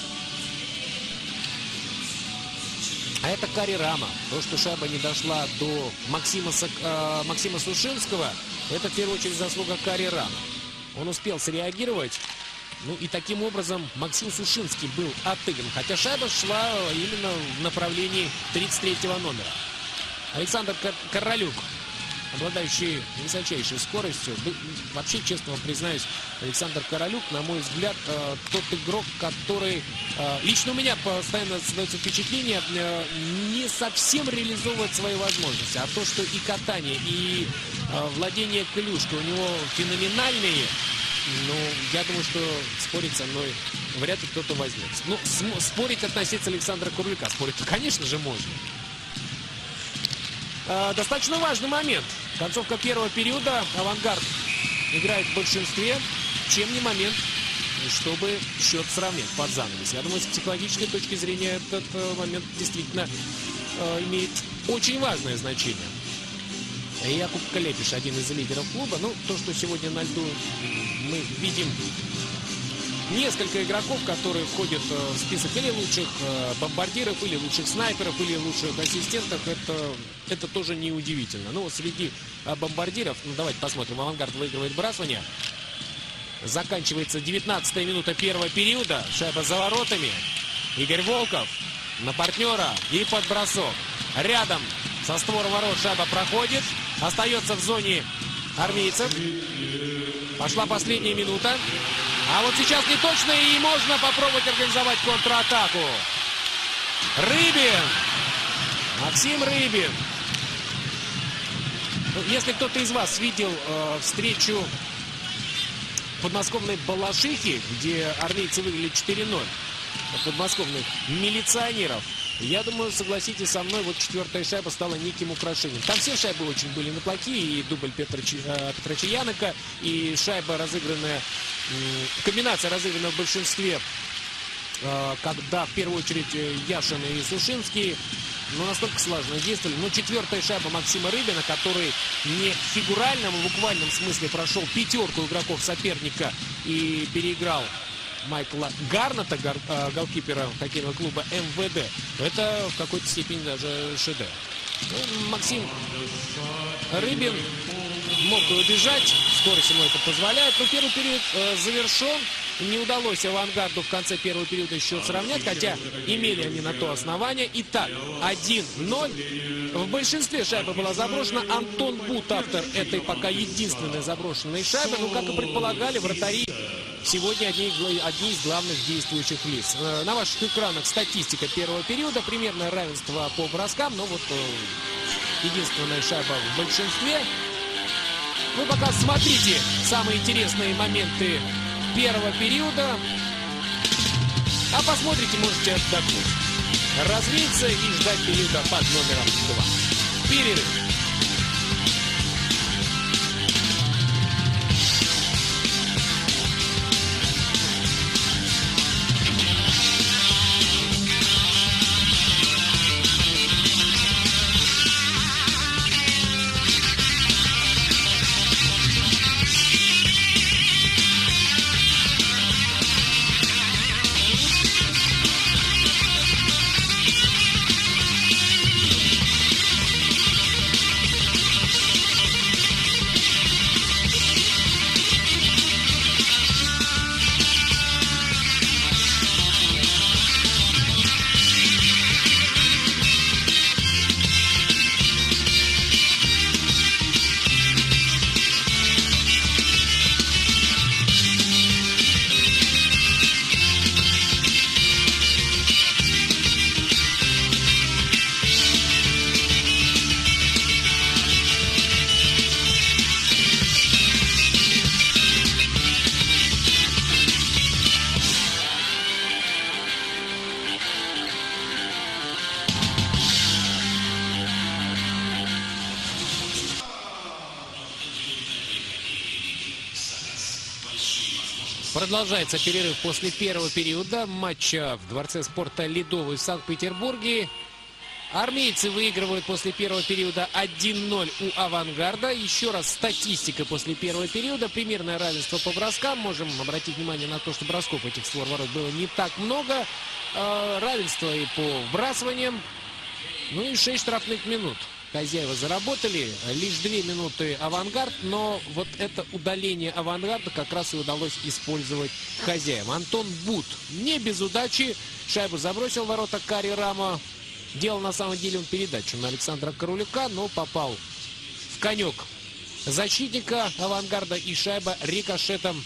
А это Кари Рама. То, что шайба не дошла до Максима, э, Максима Сушинского, это в первую очередь заслуга Кари Рама. Он успел среагировать. Ну и таким образом Максим Сушинский был отыгран. Хотя шайба шла именно в направлении тридцать третьего номера. Александр Королюк, обладающий высочайшей скоростью. Вообще, честно вам признаюсь, Александр Королюк, на мой взгляд, э, тот игрок, который... Э, лично у меня постоянно создается впечатление, э, не совсем реализовывает свои возможности. А то, что и катание, и э, владение клюшкой у него феноменальные, ну, я думаю, что спорить со мной вряд ли кто-то возьмет. Ну, спорить относиться Александра Королюка, спорить-то, конечно же, можно. э, достаточно важный момент. Концовка первого периода. Авангард играет в большинстве. Чем не момент, чтобы счет сравнять под занавес. Я думаю, с психологической точки зрения этот э, момент действительно э, имеет очень важное значение. Якуб Клепиш, один из лидеров клуба. Ну, то, что сегодня на льду мы видим несколько игроков, которые входят в список или лучших бомбардиров, или лучших снайперов, или лучших ассистентов, это, это тоже не удивительно. Ну, вот среди бомбардиров, ну, давайте посмотрим. Авангард выигрывает бросание. Заканчивается девятнадцатая минута первого периода. Шайба за воротами. Игорь Волков на партнера и под бросок. Рядом со створом ворот шайба проходит. Остается в зоне армейцев. Пошла последняя минута. А вот сейчас не точно, и можно попробовать организовать контратаку. Рыбин. Максим Рыбин. Ну, если кто-то из вас видел э, встречу подмосковной Балашихи, где армейцы выиграли четыре ноль, подмосковных милиционеров, я думаю, согласитесь со мной, вот четвертая шайба стала неким украшением. Там все шайбы очень были неплохие, и дубль Петра, Петра Чаянока, и шайба разыгранная, комбинация разыгранная в большинстве, когда в первую очередь Яшин и Сушинский, ну, настолько слаженно действовали. Но четвертая шайба Максима Рыбина, который не в фигуральном, а в буквальном смысле прошел пятерку игроков соперника и переиграл Майкла Гарната, гар, э, голкипера хоккейного клуба эм вэ дэ. Это в какой-то степени даже шедевр. Ну, Максим Рыбин мог убежать, скорость ему это позволяет, но первый период э, завершен. Не удалось Авангарду в конце первого периода счет сравнять, хотя имели они на то основание. Итак, один ноль. В большинстве шайба была заброшена. Антон Бут, автор этой пока единственной заброшенной шайбы. Ну, как и предполагали, вратари сегодня одни, одни из главных действующих лиц. На ваших экранах статистика первого периода. Примерное равенство по броскам. Но вот единственная шайба в большинстве. Вы пока смотрите самые интересные моменты первого периода. А посмотрите, можете отдохнуть, развеяться и ждать периода под номером два. Перерыв. Продолжается перерыв после первого периода матча в Дворце спорта «Ледовый» в Санкт-Петербурге. Армейцы выигрывают после первого периода один ноль у «Авангарда». Еще раз статистика после первого периода. Примерное равенство по броскам. Можем обратить внимание на то, что бросков этих створ ворот было не так много. Равенство и по вбрасываниям. Ну и шесть штрафных минут хозяева заработали. Лишь две минуты «Авангард», но вот это удаление «Авангарда» как раз и удалось использовать хозяевам. Антон Бут не без удачи. Шайбу забросил в ворота Кари Рама. Делал на самом деле он передачу на Александра Королюка, но попал в конек защитника «Авангарда», и шайба рикошетом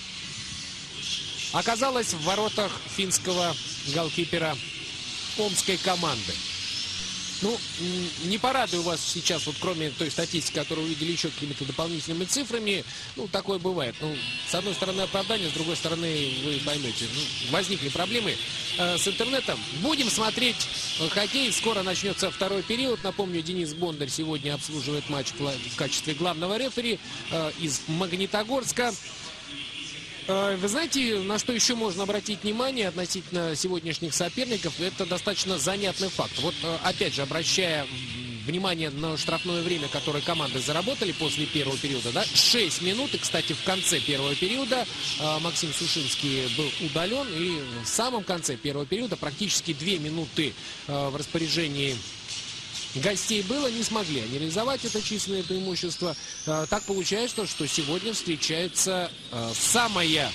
оказалась в воротах финского голкипера омской команды. Ну, м, не порадую вас сейчас, вот кроме той статистики, которую увидели, еще какими-то дополнительными цифрами. Ну, такое бывает. Ну, с одной стороны оправдание, с другой стороны, вы поймете, ну, возникли проблемы э, с интернетом. Будем смотреть э, хоккей. Скоро начнется второй период. Напомню, Денис Бондарь сегодня обслуживает матч в, в качестве главного рефери э, из Магнитогорска. Вы знаете, на что еще можно обратить внимание относительно сегодняшних соперников? Это достаточно занятный факт. Вот, опять же, обращая внимание на штрафное время, которое команды заработали после первого периода, да, шесть минут. И, кстати, в конце первого периода Максим Сушинский был удален. И в самом конце первого периода практически две минуты в распоряжении гостей было, не смогли они реализовать это численное преимущество. Так получается, что сегодня встречается самая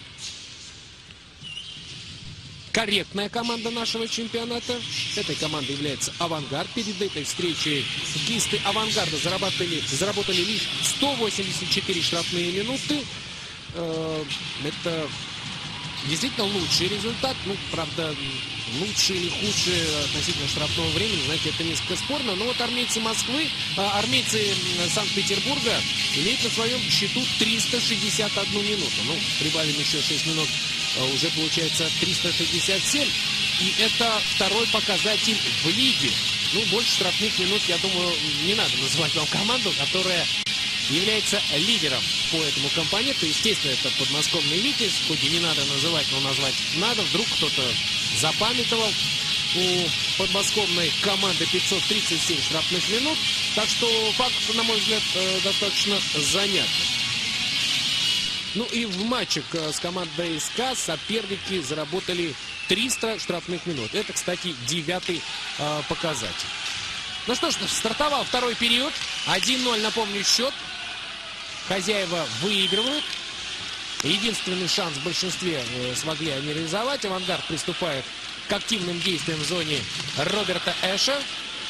корректная команда нашего чемпионата. Этой командой является «Авангард». Перед этой встречей хоккеисты «Авангарда» заработали, заработали лишь сто восемьдесят четыре штрафные минуты. Это действительно лучший результат. Ну, правда, лучше или хуже относительно штрафного времени, знаете, это несколько спорно. Но вот армейцы Москвы, а, армейцы Санкт-Петербурга имеют на своем счету триста шестьдесят одну минуту. Ну, прибавим еще шесть минут, а, уже получается триста шестьдесят семь. И это второй показатель в лиге. Ну, больше штрафных минут, я думаю, не надо называть вам команду, которая является лидером по этому компоненту. Естественно, это подмосковный «Витязь». Хоть и не надо называть, но назвать надо. Вдруг кто-то запамятовал. У подмосковной команды пятьсот тридцать семь штрафных минут. Так что факт, на мой взгляд, достаточно занятный. Ну и в матчах с командой СКА соперники заработали триста штрафных минут. Это, кстати, девятый э, показатель. Ну что ж, стартовал второй период. один ноль, напомню, счет. Хозяева выигрывают. Единственный шанс в большинстве э, смогли они реализовать. «Авангард» приступает к активным действиям в зоне Роберта Эша.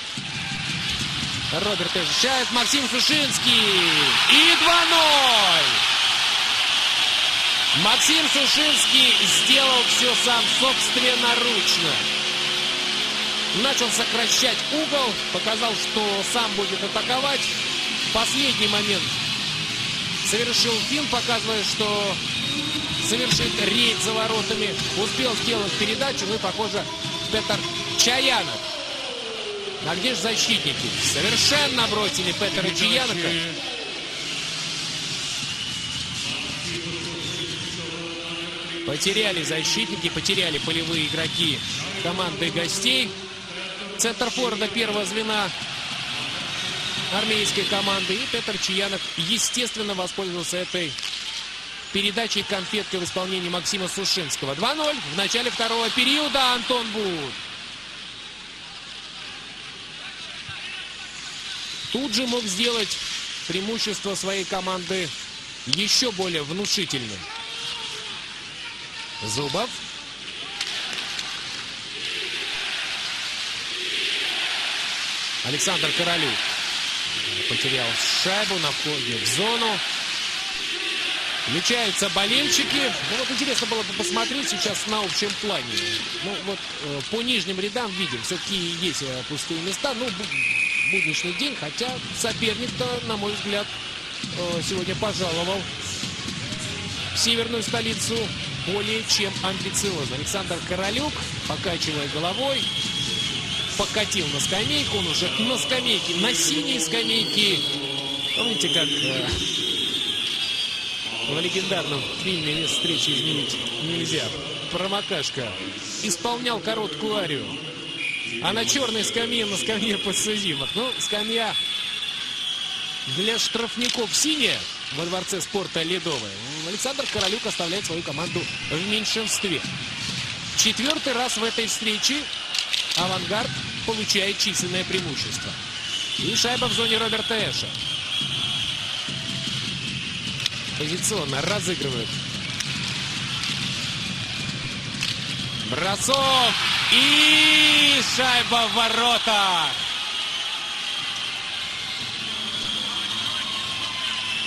Роберт Эш защищает. Максим Сушинский. И два ноль. Максим Сушинский сделал все сам собственноручно. Начал сокращать угол. Показал, что сам будет атаковать. В последний момент совершил финт, показывая, что совершит рейд за воротами. Успел сделать передачу. Ну и, похоже, Петр Чаянов. А где же защитники? Совершенно бросили Петра Чаянока. Потеряли защитники, потеряли полевые игроки команды гостей. Центр форварда первого звена армейской команды. И Петр Чаянов, естественно, воспользовался этой передачей конфеткой в исполнении Максима Сушинского. два ноль в начале второго периода. Антон Буд тут же мог сделать преимущество своей команды еще более внушительным. Зубов. Александр Королюк потерял шайбу на входе в зону. Включаются болельщики. Ну вот интересно было бы посмотреть сейчас на общем плане. Ну вот э, по нижним рядам видим, все-таки есть э, пустые места. Ну, будничный день, хотя соперник-то, на мой взгляд, э, сегодня пожаловал в северную столицу более чем амбициозно. Александр Королюк, покачивая головой, покатил на скамейку. Он уже на скамейке, на синей скамейке. Помните, как э, в легендарном фильме «Место встречи изменить нельзя» Промокашка исполнял короткую арию. А на черной скамье, на скамье подсудимых. Ну, скамья для штрафников синяя во дворце спорта ледовая. Александр Королюк оставляет свою команду в меньшинстве. Четвертый раз в этой встрече «Авангард» получает численное преимущество. И шайба в зоне Роберта Эша. Позиционно разыгрывают. Бросок. И шайба в ворота.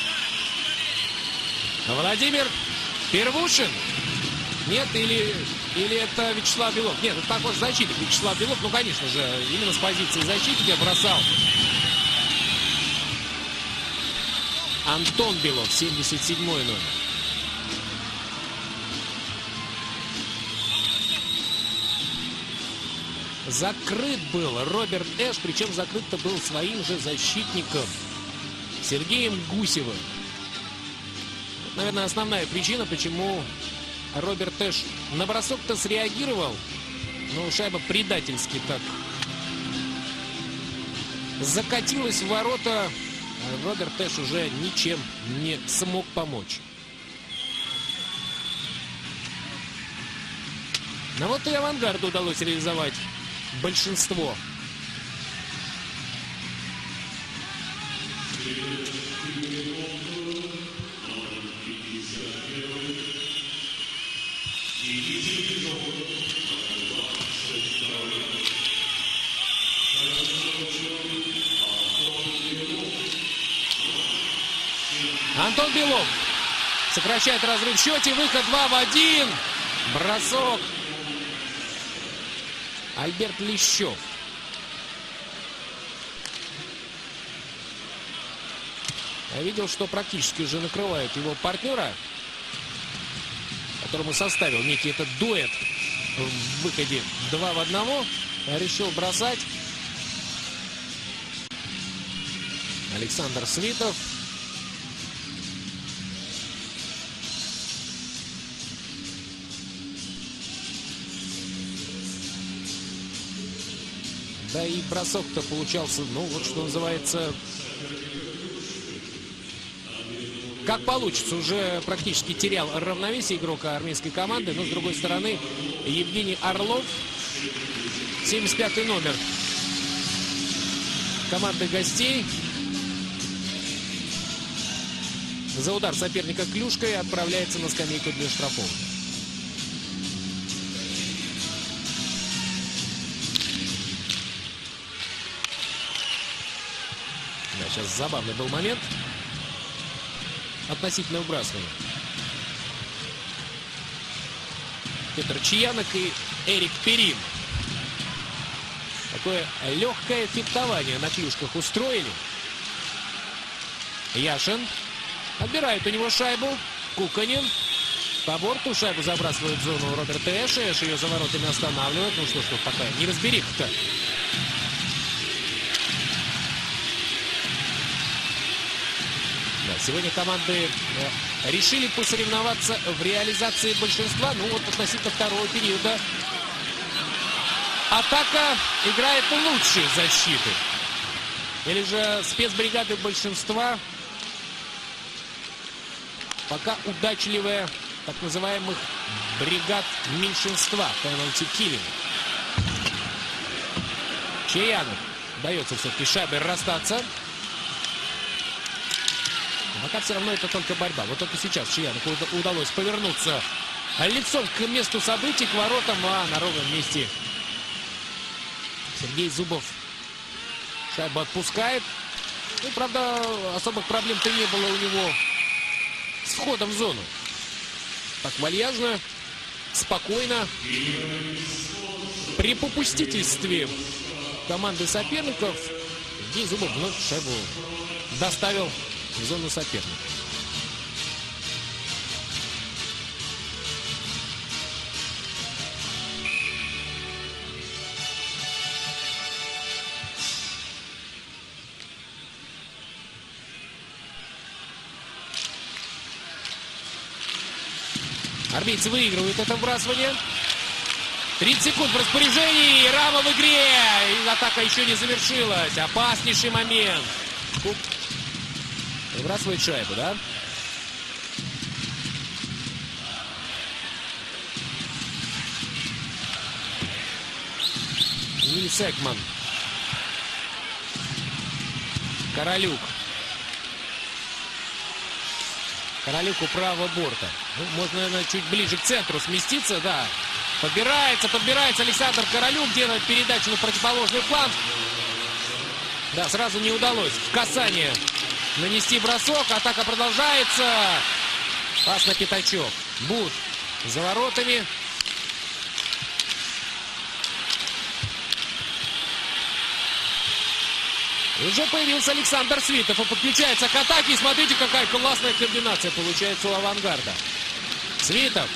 Владимир Первушин. Нет, или Или это Вячеслав Белов? Нет, это похож защитник Вячеслав Белов. Ну, конечно же, именно с позиции защитника бросал Антон Белов, семьдесят седьмой номер. Закрыт был Роберт Эш, причем закрыт-то был своим же защитником Сергеем Гусевым. Вот, наверное, основная причина, почему Роберт Эш на бросок-то среагировал, но шайба предательски так закатилась в ворота. Роберт Эш уже ничем не смог помочь. Но вот и «Авангарду» удалось реализовать большинство. Антон Белов сокращает разрыв в счете. Выход два в один. Бросок. Альберт Лещев. Я видел, что практически уже накрывает его партнера, которому составил некий этот дуэт в выходе два в одного. Решил бросать Александр Свитов. Да и бросок-то получался, ну вот что называется, как получится. Уже практически терял равновесие игрок армейской команды. Но с другой стороны, Евгений Орлов, семьдесят пятый номер команды гостей, за удар соперника клюшкой отправляется на скамейку для штрафов. Да, сейчас забавный был момент относительно выбрасывания. Петр Чаянок и Эрик Перин. Такое легкое фехтование на клюшках устроили. Яшин отбирает у него шайбу. Куканин по борту. Шайбу забрасывает в зону Роберта Эша. Эш ее за воротами останавливает. Ну что ж, тут пока не разберих-то. Да, сегодня команды э, решили посоревноваться в реализации большинства. Ну вот относительно второго периода атака играет лучше защиты. Или же спецбригады большинства пока удачливая так называемых бригад меньшинства. Пенальти киллинг. Чаянов дается все-таки шайбой расстаться. Пока все равно это только борьба. Вот только сейчас Чаянову удалось повернуться лицом к месту событий, к воротам, а на ровном месте Сергей Зубов шайбу отпускает. Ну, правда, особых проблем-то не было у него с входом в зону. Так вальяжно, спокойно, при попустительстве команды соперников Сергей Зубов вновь шайбу доставил в зону соперника. Армейцы выигрывают это вбрасывание. тридцать секунд в распоряжении. Рама в игре. И атака еще не завершилась. Опаснейший момент. Выбрасывает шайбу, да? Нильс Экман. Королюк. Королюк у правого борта. Ну, можно, наверное, чуть ближе к центру сместиться, да. Подбирается, подбирается Александр Королюк. Делает передачу на противоположный фланг. Да, сразу не удалось. В касание нанести бросок. Атака продолжается. Пас на Пятачок. Бут за воротами. И уже появился Александр Свитов и подключается к атаке. И смотрите, какая классная комбинация получается у «Авангарда». Свитов.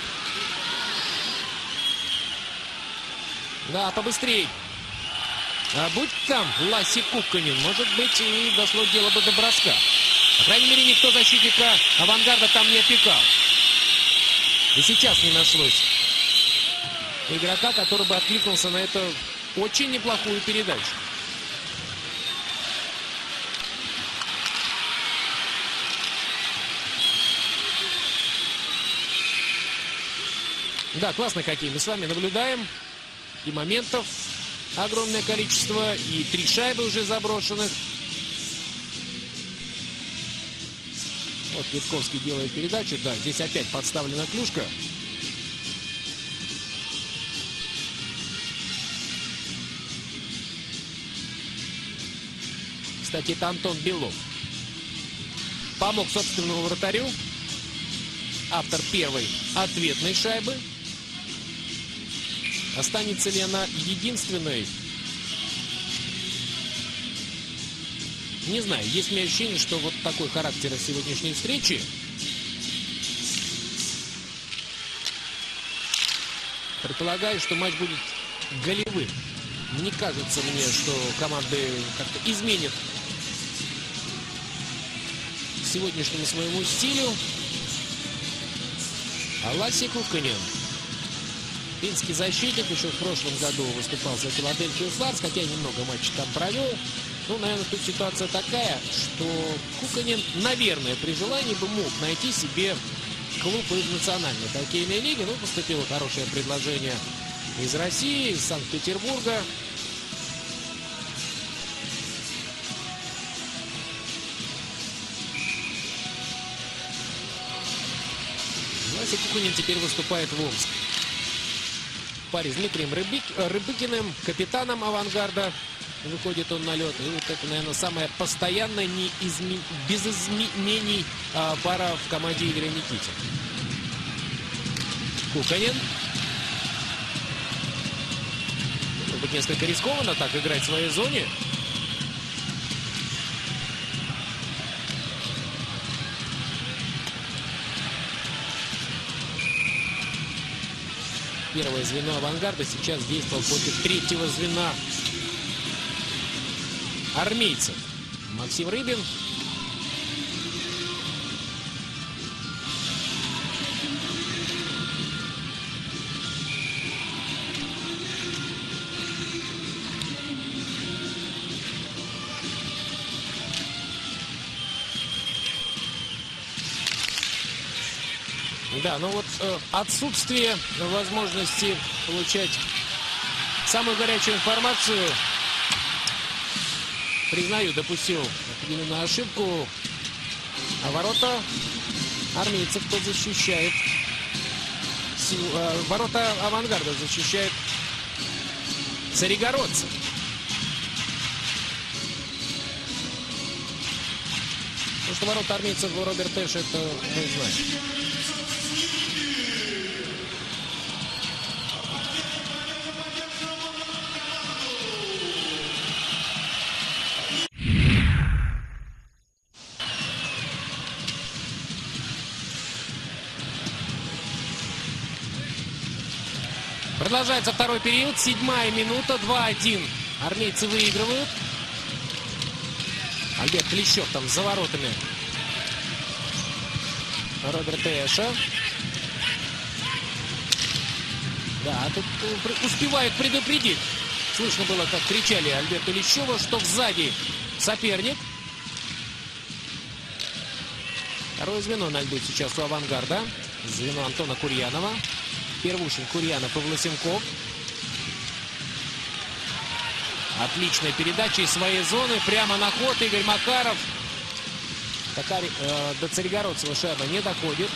Да, побыстрей. А будь там Ласси Кукканин, может быть, и дошло дело бы до броска. По крайней мере, никто защитника «Авангарда» там не опекал. И сейчас не нашлось игрока, который бы откликнулся на эту очень неплохую передачу. Да, классный хоккей. Мы с вами наблюдаем. И моментов огромное количество. И три шайбы уже заброшенных. Вот Витковский делает передачу. Да, здесь опять подставлена клюшка. Кстати, это Антон Белов. Помог собственному вратарю. Автор первой ответной шайбы. Останется ли она единственной? Не знаю. Есть у меня ощущение, что вот такой характер сегодняшней встречи предполагает, что матч будет голевым. Не кажется мне, что команды как-то изменят сегодняшнему своему стилю. А Ласси Кукканин, финский защитник, еще в прошлом году выступал за Филадельфию Флайерс, хотя немного матчей там провел. Ну, наверное, тут ситуация такая, что Кукканин, наверное, при желании бы мог найти себе клуб из национальной хоккейной лиги. Ну, поступило хорошее предложение из России, из Санкт-Петербурга. Ласси Кукканин теперь выступает в Омске. В паре с Дмитрием Рыбик, Рыбыкиным, капитаном «Авангарда». Выходит он на лед. И вот это, наверное, самая постоянная, не изме... без изменений а, пара в команде Игоря Никитина. Кукканин. Может быть, несколько рискованно так играть в своей зоне. Первое звено «Авангарда» сейчас действовал против третьего звена армейцев. Максим Рыбин. Да, ну вот э, отсутствие возможности получать самую горячую информацию, признаю, допустил определенную ошибку. А ворота армейцев кто защищает? Сил, э, ворота «Авангарда» защищает царегородцев. Потому что ворота армейцев Роберт Эш, это мы знаем. Продолжается второй период, седьмая минута, два один. Армейцы выигрывают. Альберт Клещев там за воротами Роберта Эша. Да, тут успевают предупредить. Слышно было, как кричали Альберту Лещеву, что сзади соперник. Второе звено на льду сейчас у «Авангарда». Звено Антона Курьянова. Первушин, Курьянов и Власенков. Отличная передача из своей зоны. Прямо на ход Игорь Макаров. Такая, э, до Царегородцева шайба не доходит.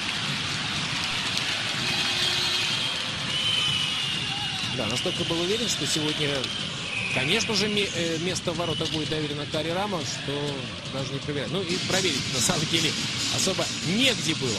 Да, настолько был уверен, что сегодня, конечно же, место в воротах будет доверено Кари Рамов, что даже не проверять. Ну и проверить, на самом деле, особо негде было.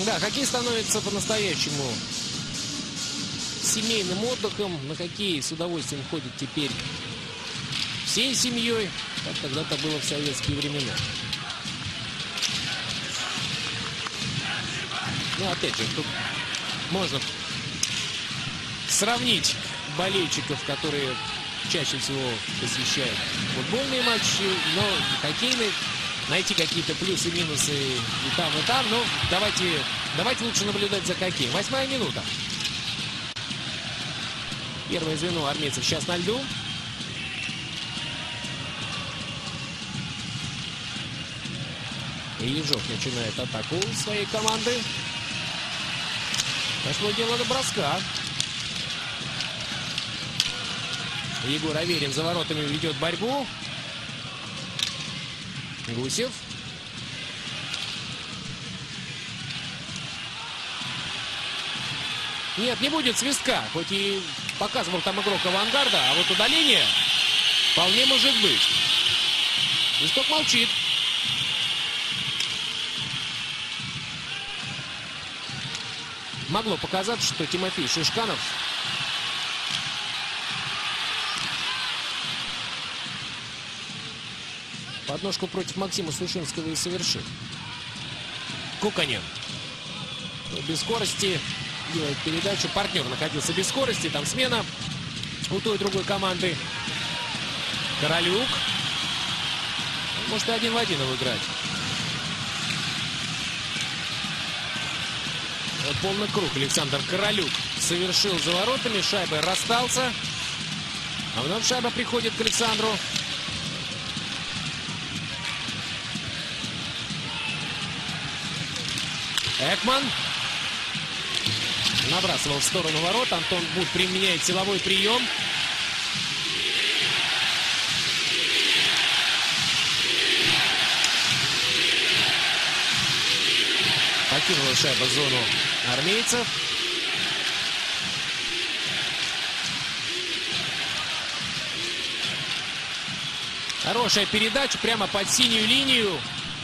Да, хоккей становится по-настоящему семейным отдыхом, на хоккей с удовольствием ходят теперь всей семьей, как когда-то было в советские времена. Ну, опять же, тут можно сравнить болельщиков, которые чаще всего посещают футбольные матчи, но хоккейные, найти какие-то плюсы и минусы и там, и там. Но давайте, давайте лучше наблюдать за хоккеем. Восьмая минута. Первое звено армейцев сейчас на льду. И Ежов начинает атаку своей команды. Пошло дело до броска. Егор Аверин за воротами ведет борьбу. Гусев. Нет, не будет свистка. Хоть и показывал там игрок авангарда, а вот удаление вполне может быть. Свисток молчит. Могло показаться, что Тимофей Шишканов подножку против Максима Сушинского и совершит. Куканин. Без скорости делает передачу. Партнер находился без скорости. Там смена у той и другой команды. Королюк. Может и один в один его играть. Вот полный круг Александр Королюк совершил за воротами. Шайбой расстался. А вновь шайба приходит к Александру. Экман набрасывал в сторону ворот. Антон Буд применяет силовой прием. Покинула шайба зону армейцев. Хорошая передача прямо под синюю линию.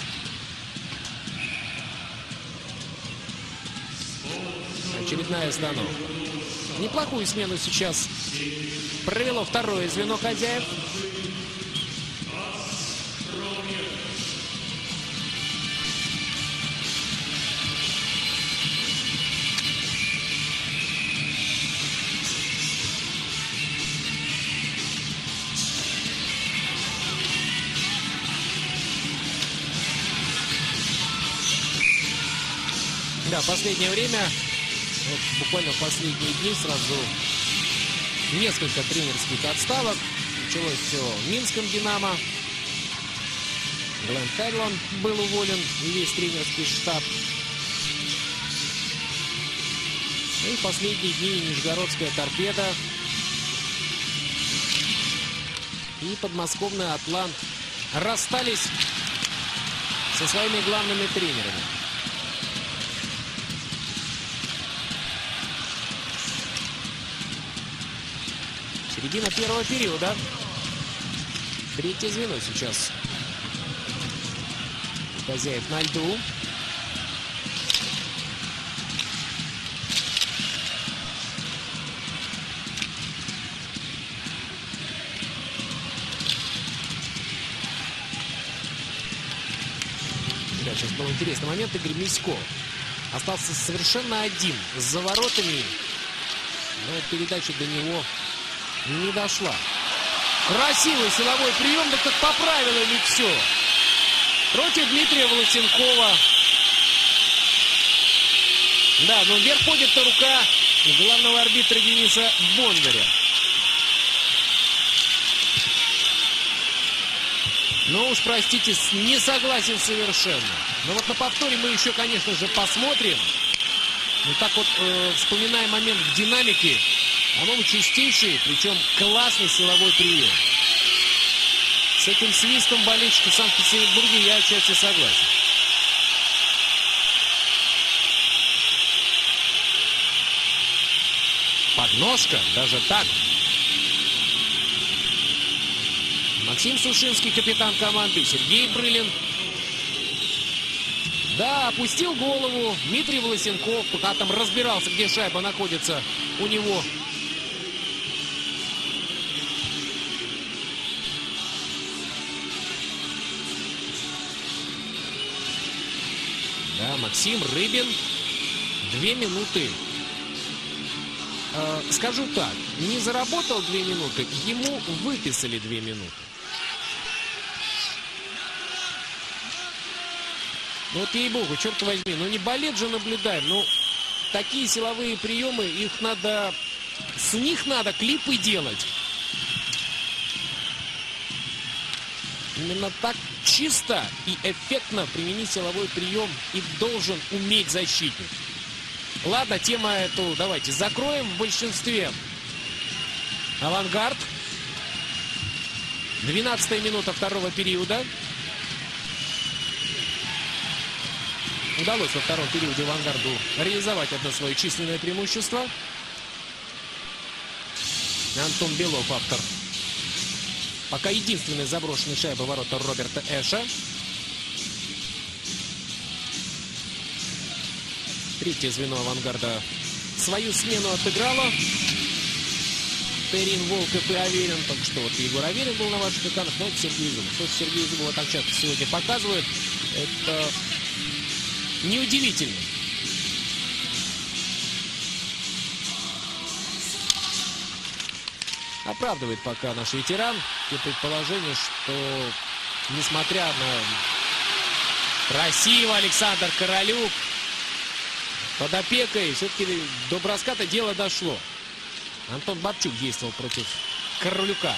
Очередная остановка. Неплохую смену сейчас провело второе звено хозяев. Да, в последнее время, вот буквально в последние дни, сразу несколько тренерских отставок. Началось все в Минском «Динамо». Глен Харлан был уволен, и весь тренерский штаб. И в последние дни Нижегородская «Торпеда» и подмосковный «Атлант» расстались со своими главными тренерами. Середина первого периода. Третье звено сейчас у хозяев на льду. Да, сейчас был интересный момент. Игорь Мисько остался совершенно один за воротами, но передача до него не дошла. Красивый силовой прием, да как по правилам и все. Против Дмитрия Волосенкова. Да, но вверх ходит-то рука главного арбитра Дениса Бондаря. Ну уж, простите, не согласен совершенно. Но вот на повторе мы еще, конечно же, посмотрим. Ну так вот, э, вспоминая момент в динамике, по-моему, чистейший, причем классный силовой прием. С этим свистом болельщиков в Санкт-Петербурге я отчасти согласен. Подножка, даже так. Максим Сушинский, капитан команды, Сергей Брылин. Да, опустил голову Дмитрий Волосенков, пока там разбирался, где шайба находится у него. Да, Максим Рыбин. Две минуты. Э, скажу так, не заработал две минуты, ему выписали две минуты. Ну вот ей-богу, черт возьми, ну не балет же наблюдаем, ну такие силовые приемы, их надо, с них надо клипы делать. Именно так чисто и эффектно применить силовой прием и должен уметь защитник. Ладно, тему эту давайте закроем в большинстве. Авангард. двенадцатая минута второго периода. Удалось во втором периоде Авангарду реализовать одно свое численное преимущество. Антон Белов, автор пока единственной заброшенной шайбы ворота Роберта Эша. Третье звено Авангарда свою смену отыграло. Терин, Волков и Аверин. Только что вот Егор Аверин был на ваших экранах, но это Сергей Зубов. То, что Сергей Зубова там часто сегодня показывают, это неудивительно. Оправдывает пока наш ветеран те предположения, что несмотря на красиво Александр Королюк под опекой, все-таки до броска-то дело дошло. Антон Бабчук действовал против Королюка.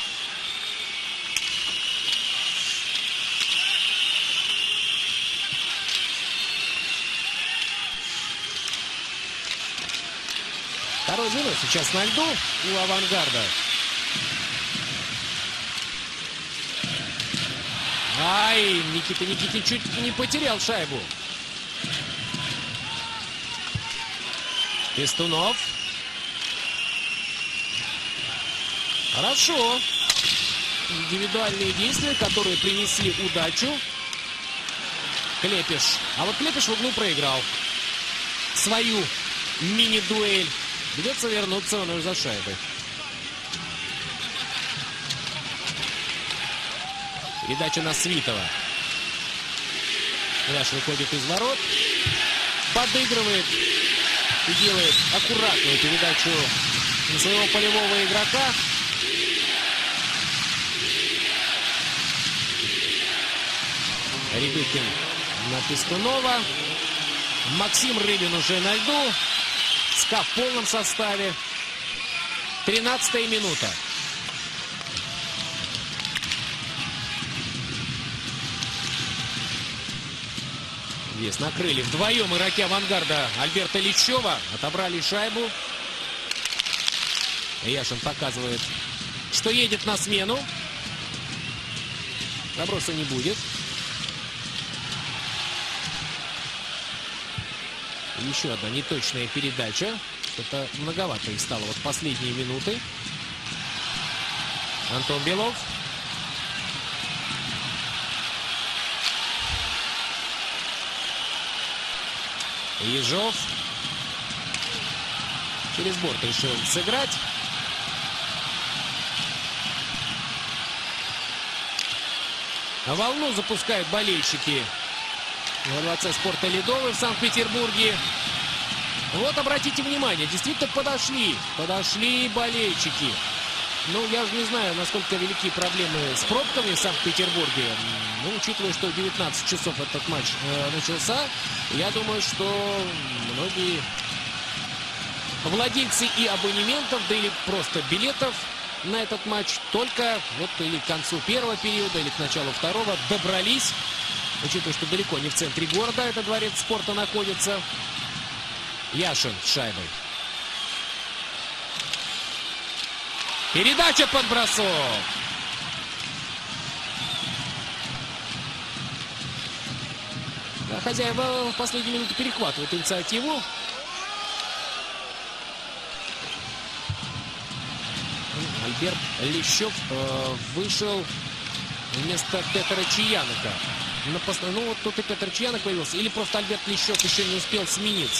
Второй звено сейчас на льду у Авангарда. Ай, Никита Никитин чуть не потерял шайбу. Пестунов. Хорошо. Индивидуальные действия, которые принесли удачу. Клепиш. А вот Клепиш в углу проиграл свою мини-дуэль. Придется вернуться вновь за шайбой. Передача на Свитова. Яш выходит из ворот. Подыгрывает. И делает аккуратную передачу на своего полевого игрока. Рябыкин на Пестунова. Максим Рыбин уже на льду. СКА в полном составе. тринадцатая минута. Здесь накрыли вдвоем игроки Авангарда Альберта Личева. Отобрали шайбу. Яшин показывает, что едет на смену. Заброса не будет. Еще одна неточная передача. Это многовато и стало вот последние минуты. Антон Белов. Ежов. Через борт решил сыграть. Волну запускают болельщики во Дворце спорта Ледовый в Санкт-Петербурге. Вот, обратите внимание, действительно подошли. Подошли болельщики. Ну, я же не знаю, насколько велики проблемы с пробками в Санкт-Петербурге. Ну, учитывая, что в девятнадцать часов этот матч э, начался, я думаю, что многие владельцы и абонементов, да или просто билетов на этот матч только вот или к концу первого периода, или к началу второго добрались. Учитывая, что далеко не в центре города этот дворец спорта находится. Яшин с шайбой. Передача под бросок. Да, хозяева в последнюю минуту перехватывают инициативу. Альберт Лещев э, вышел вместо Петра Чиянока. На пост... Ну вот тут и Петр Чьянок появился. Или просто Альберт Лещев еще не успел смениться.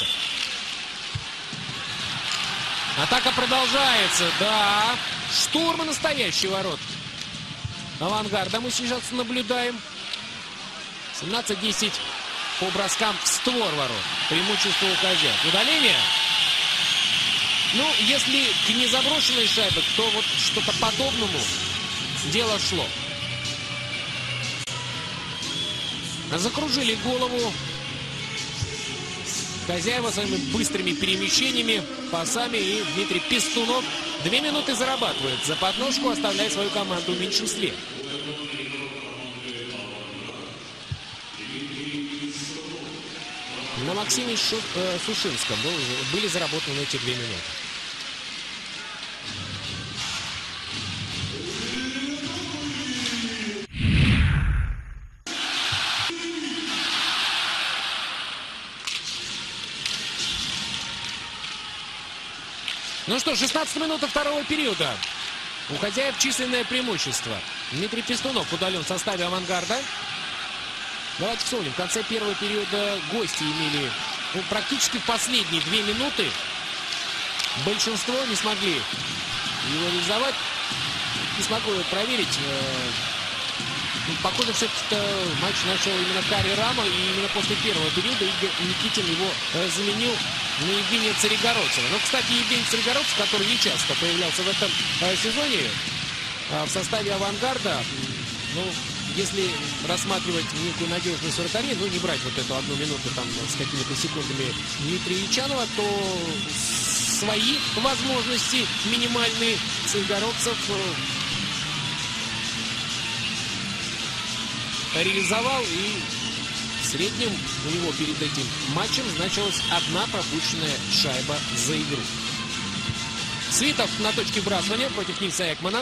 Атака продолжается. Да. Штурм настоящий ворот Авангарда мы сейчас наблюдаем. семнадцать десять по броскам в створ ворот. Преимущество у хозяев. Удаление. Ну, если к незаброшенной шайбе, то вот что-то подобному дело шло. Закружили голову хозяева своими быстрыми перемещениями, пасами. И Дмитрий Пестунов две минуты зарабатывает за подножку, оставляя свою команду в меньшинстве. На Максиме Шу, э, Сушинском был, были заработаны эти две минуты. Ну что, шестнадцать минут второго периода. У хозяев численное преимущество. Дмитрий Пестунов удален в составе «Авангарда». Давайте вспомним. В конце первого периода гости имели, ну, практически в последние две минуты. Большинство не смогли его реализовать. Не смогу проверить. Ну, похоже, все-таки матч начал именно Кари Рама. И именно после первого периода Игорь Никитин его заменил на Евгения Царегородцева. Но, кстати, Евгений Царегородцев, который не часто появлялся в этом э, сезоне э, в составе «Авангарда», ну, если рассматривать некую надежность вратарей, ну, не брать вот эту одну минуту там с какими-то секундами Дмитрия Ильичанова, то свои возможности минимальные Царегородцев э, реализовал. И в среднем у него перед этим матчем значилась одна пропущенная шайба за игру. Свитов на точке вбрасывания против Нильса Экмана.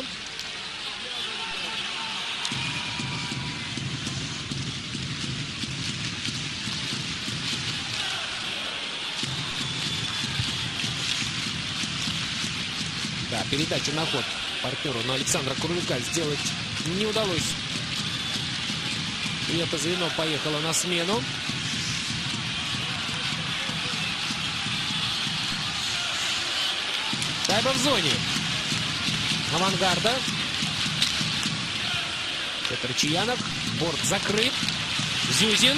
Да, передача на ход партнеру, но Александра Курлюка сделать не удалось. И это звено поехало на смену. Шайба в зоне Авангарда. Петр Чьянок. Борт закрыт. Зюзин.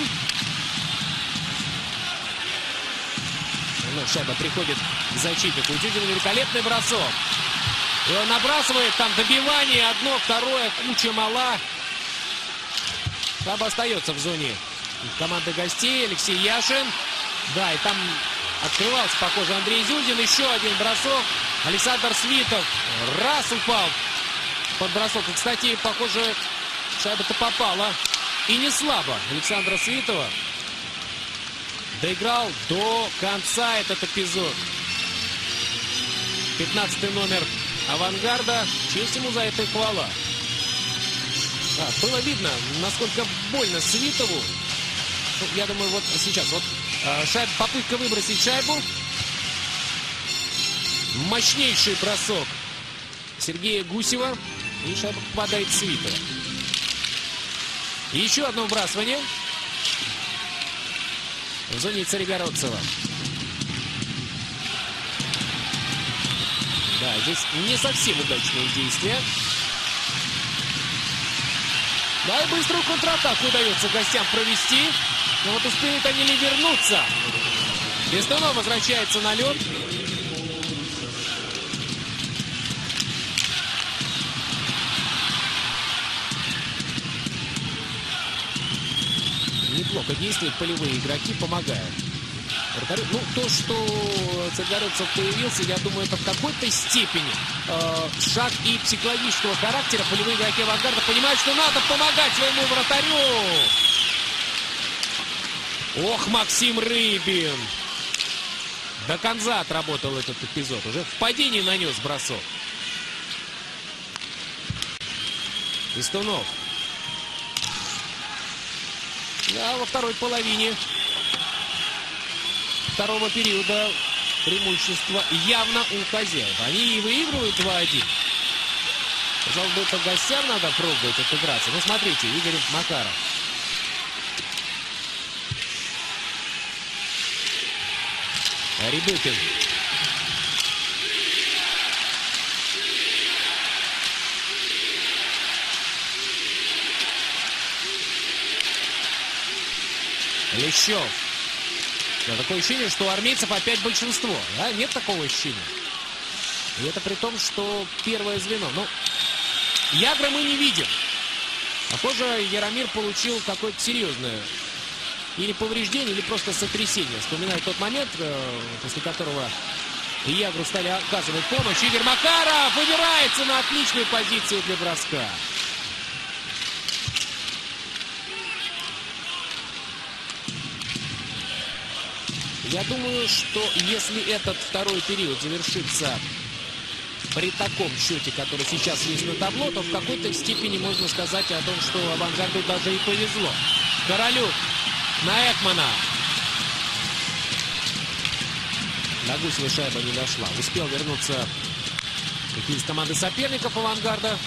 Ну, шайба приходит к защитнику. У Зюзина великолепный бросок. И он набрасывает там добивание. Одно, второе. Куча мала. Шайба остается в зоне команды гостей. Алексей Яшин. Да, и там открывался, похоже, Андрей Зюзин. Еще один бросок. Александр Свитов. Раз упал под бросок. И, кстати, похоже, шайба-то попала. И не слабо. Александра Свитова доиграл до конца этот эпизод. пятнадцатый номер Авангарда. Честь ему за это и хвала. Да, было видно, насколько больно Свитову. Ну, я думаю, вот сейчас вот шайба, попытка выбросить шайбу. Мощнейший бросок Сергея Гусева. И шайба попадает в Свитова. И еще одно выбрасывание в зоне Царегородцева. Да, здесь не совсем удачные действия. Да, и быструю контратаку удается гостям провести. Но вот успеют они ли вернуться? Пестунов возвращается на лед. Неплохо действуют полевые игроки, помогают. Ну, то, что Царегородцев появился, я думаю, это в какой-то степени э, шаг и психологического характера. Полевые игроки Авангарда понимают, что надо помогать своему вратарю. Ох, Максим Рыбин. До конца отработал этот эпизод. Уже в падении нанес бросок. Пестунов. Да, во второй половине второго периода преимущество явно у хозяев. Они и выигрывают два один. Казалось бы, по гостям надо пробовать отыграться. Но смотрите, Игорь Макаров. Рябыкин. Лещев. Да, такое ощущение, что у армейцев опять большинство. Да? Нет такого ощущения. И это при том, что первое звено. Ну, Ягра мы не видим. Похоже, Яромир получил какое-то серьезное или повреждение, или просто сотрясение. Вспоминаю тот момент, после которого Ягру стали оказывать помощь. Игорь Макаров выбирается на отличную позицию для броска. Я думаю, что если этот второй период завершится при таком счете, который сейчас есть на табло, то в какой-то степени можно сказать о том, что «Авангарду» даже и повезло. Королюк на Экмана. До Гусева шайба не дошла. Успел вернуться из команды соперников «Авангарда».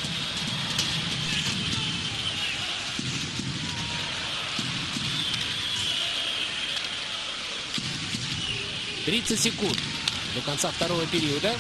тридцать секунд до конца второго периода.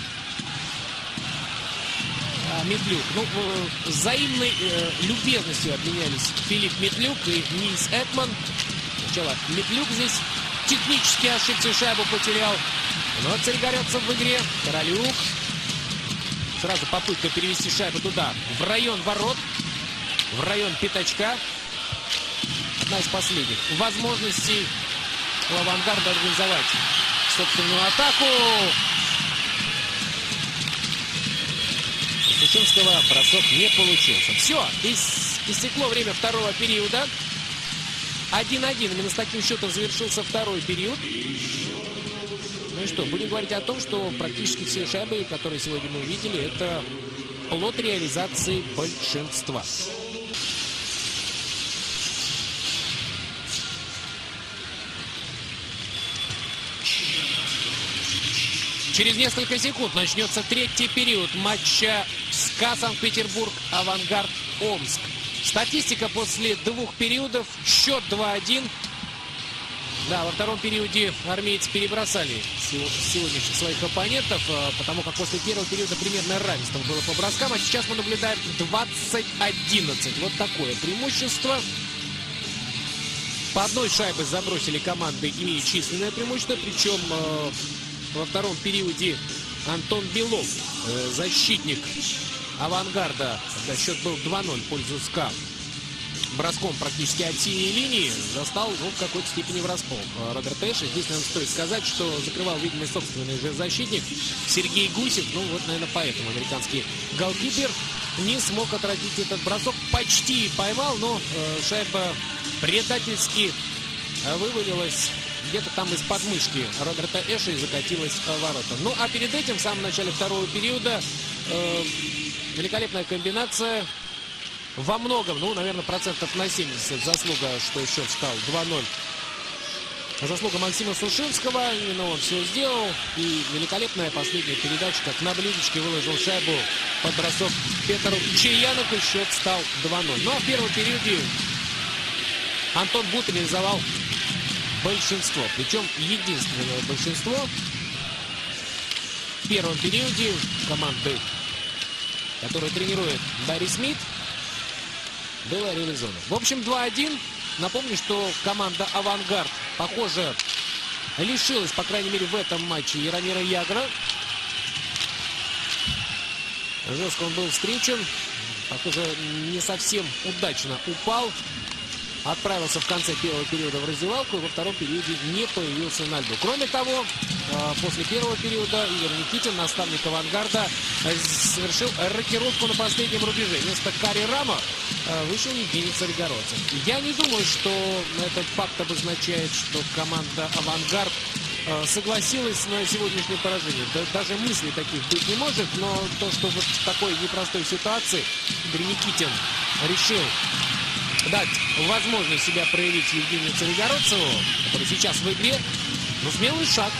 А, Метлюк. Ну, э, взаимной э, любезностью обменялись Филипп Метлюк и Нильс Экман. Сначала Метлюк здесь технически ошибся, шайбу потерял. Но Царегородцев в игре. Королюк. Сразу попытка перевести шайбу туда, в район ворот, в район пятачка. Одна из последних возможностей у «Авангарда» организовать собственную атаку. Сушинского бросок не получился. Все, истекло время второго периода. один-один. Именно с таким счетом завершился второй период. Ну и что, будем говорить о том, что практически все шайбы, которые сегодня мы увидели, это плод реализации большинства. Через несколько секунд начнется третий период матча СКА Санкт-Петербург, Авангард Омск. Статистика после двух периодов. Счет два-один. Да, во втором периоде армейцы перебросали сегодняшних своих оппонентов, потому как после первого периода примерное равенство было по броскам. А сейчас мы наблюдаем двадцать одиннадцать. Вот такое преимущество. По одной шайбе забросили команды, имея численное преимущество. Причем э, во втором периоде Антон Белов, э, защитник «Авангарда», когда счет был два-ноль в пользу СКА, броском практически от синей линии, застал, ну, в какой-то степени врасплох Роберт Эши. Здесь, наверное, стоит сказать, что закрывал, видимо, собственный же защитник Сергей Гусев. Ну, вот, наверное, поэтому американский голкипер не смог отразить этот бросок. Почти поймал, но э, шайба предательски вывалилась где-то там из подмышки Роберта Эши и закатилась в ворота. Ну, а перед этим, в самом начале второго периода, э, великолепная комбинация. Во многом, ну, наверное, процентов на семьдесят заслуга, что счет стал два-ноль. Заслуга Максима Сушинского. Именно он все сделал. И великолепная последняя передача, как на блюдечке выложил шайбу под бросок Петру Чаянову. И счет стал два-ноль. Ну, а в первом периоде Антон Бут реализовал большинство. Причем единственное большинство в первом периоде команды, которую тренирует Барри Смит, было реализовано. В общем, два-один. Напомню, что команда «Авангард», похоже, лишилась, по крайней мере, в этом матче Яромира Ягра. Жестко он был встречен. Похоже, не совсем удачно упал. Отправился в конце первого периода в раздевалку и во втором периоде не появился на льду. Кроме того, после первого периода Игорь Никитин, наставник «Авангарда», совершил рокировку на последнем рубеже. Вместо Кари Рама вышел Евгений Царегородцев. Я не думаю, что этот факт обозначает, что команда «Авангард» согласилась на сегодняшнее поражение. Даже мыслей таких быть не может, но то, что вот в такой непростой ситуации Игорь Никитин решил дать возможность себя проявить Евгению Царегородцеву, который сейчас в игре, ну, смелый шаг.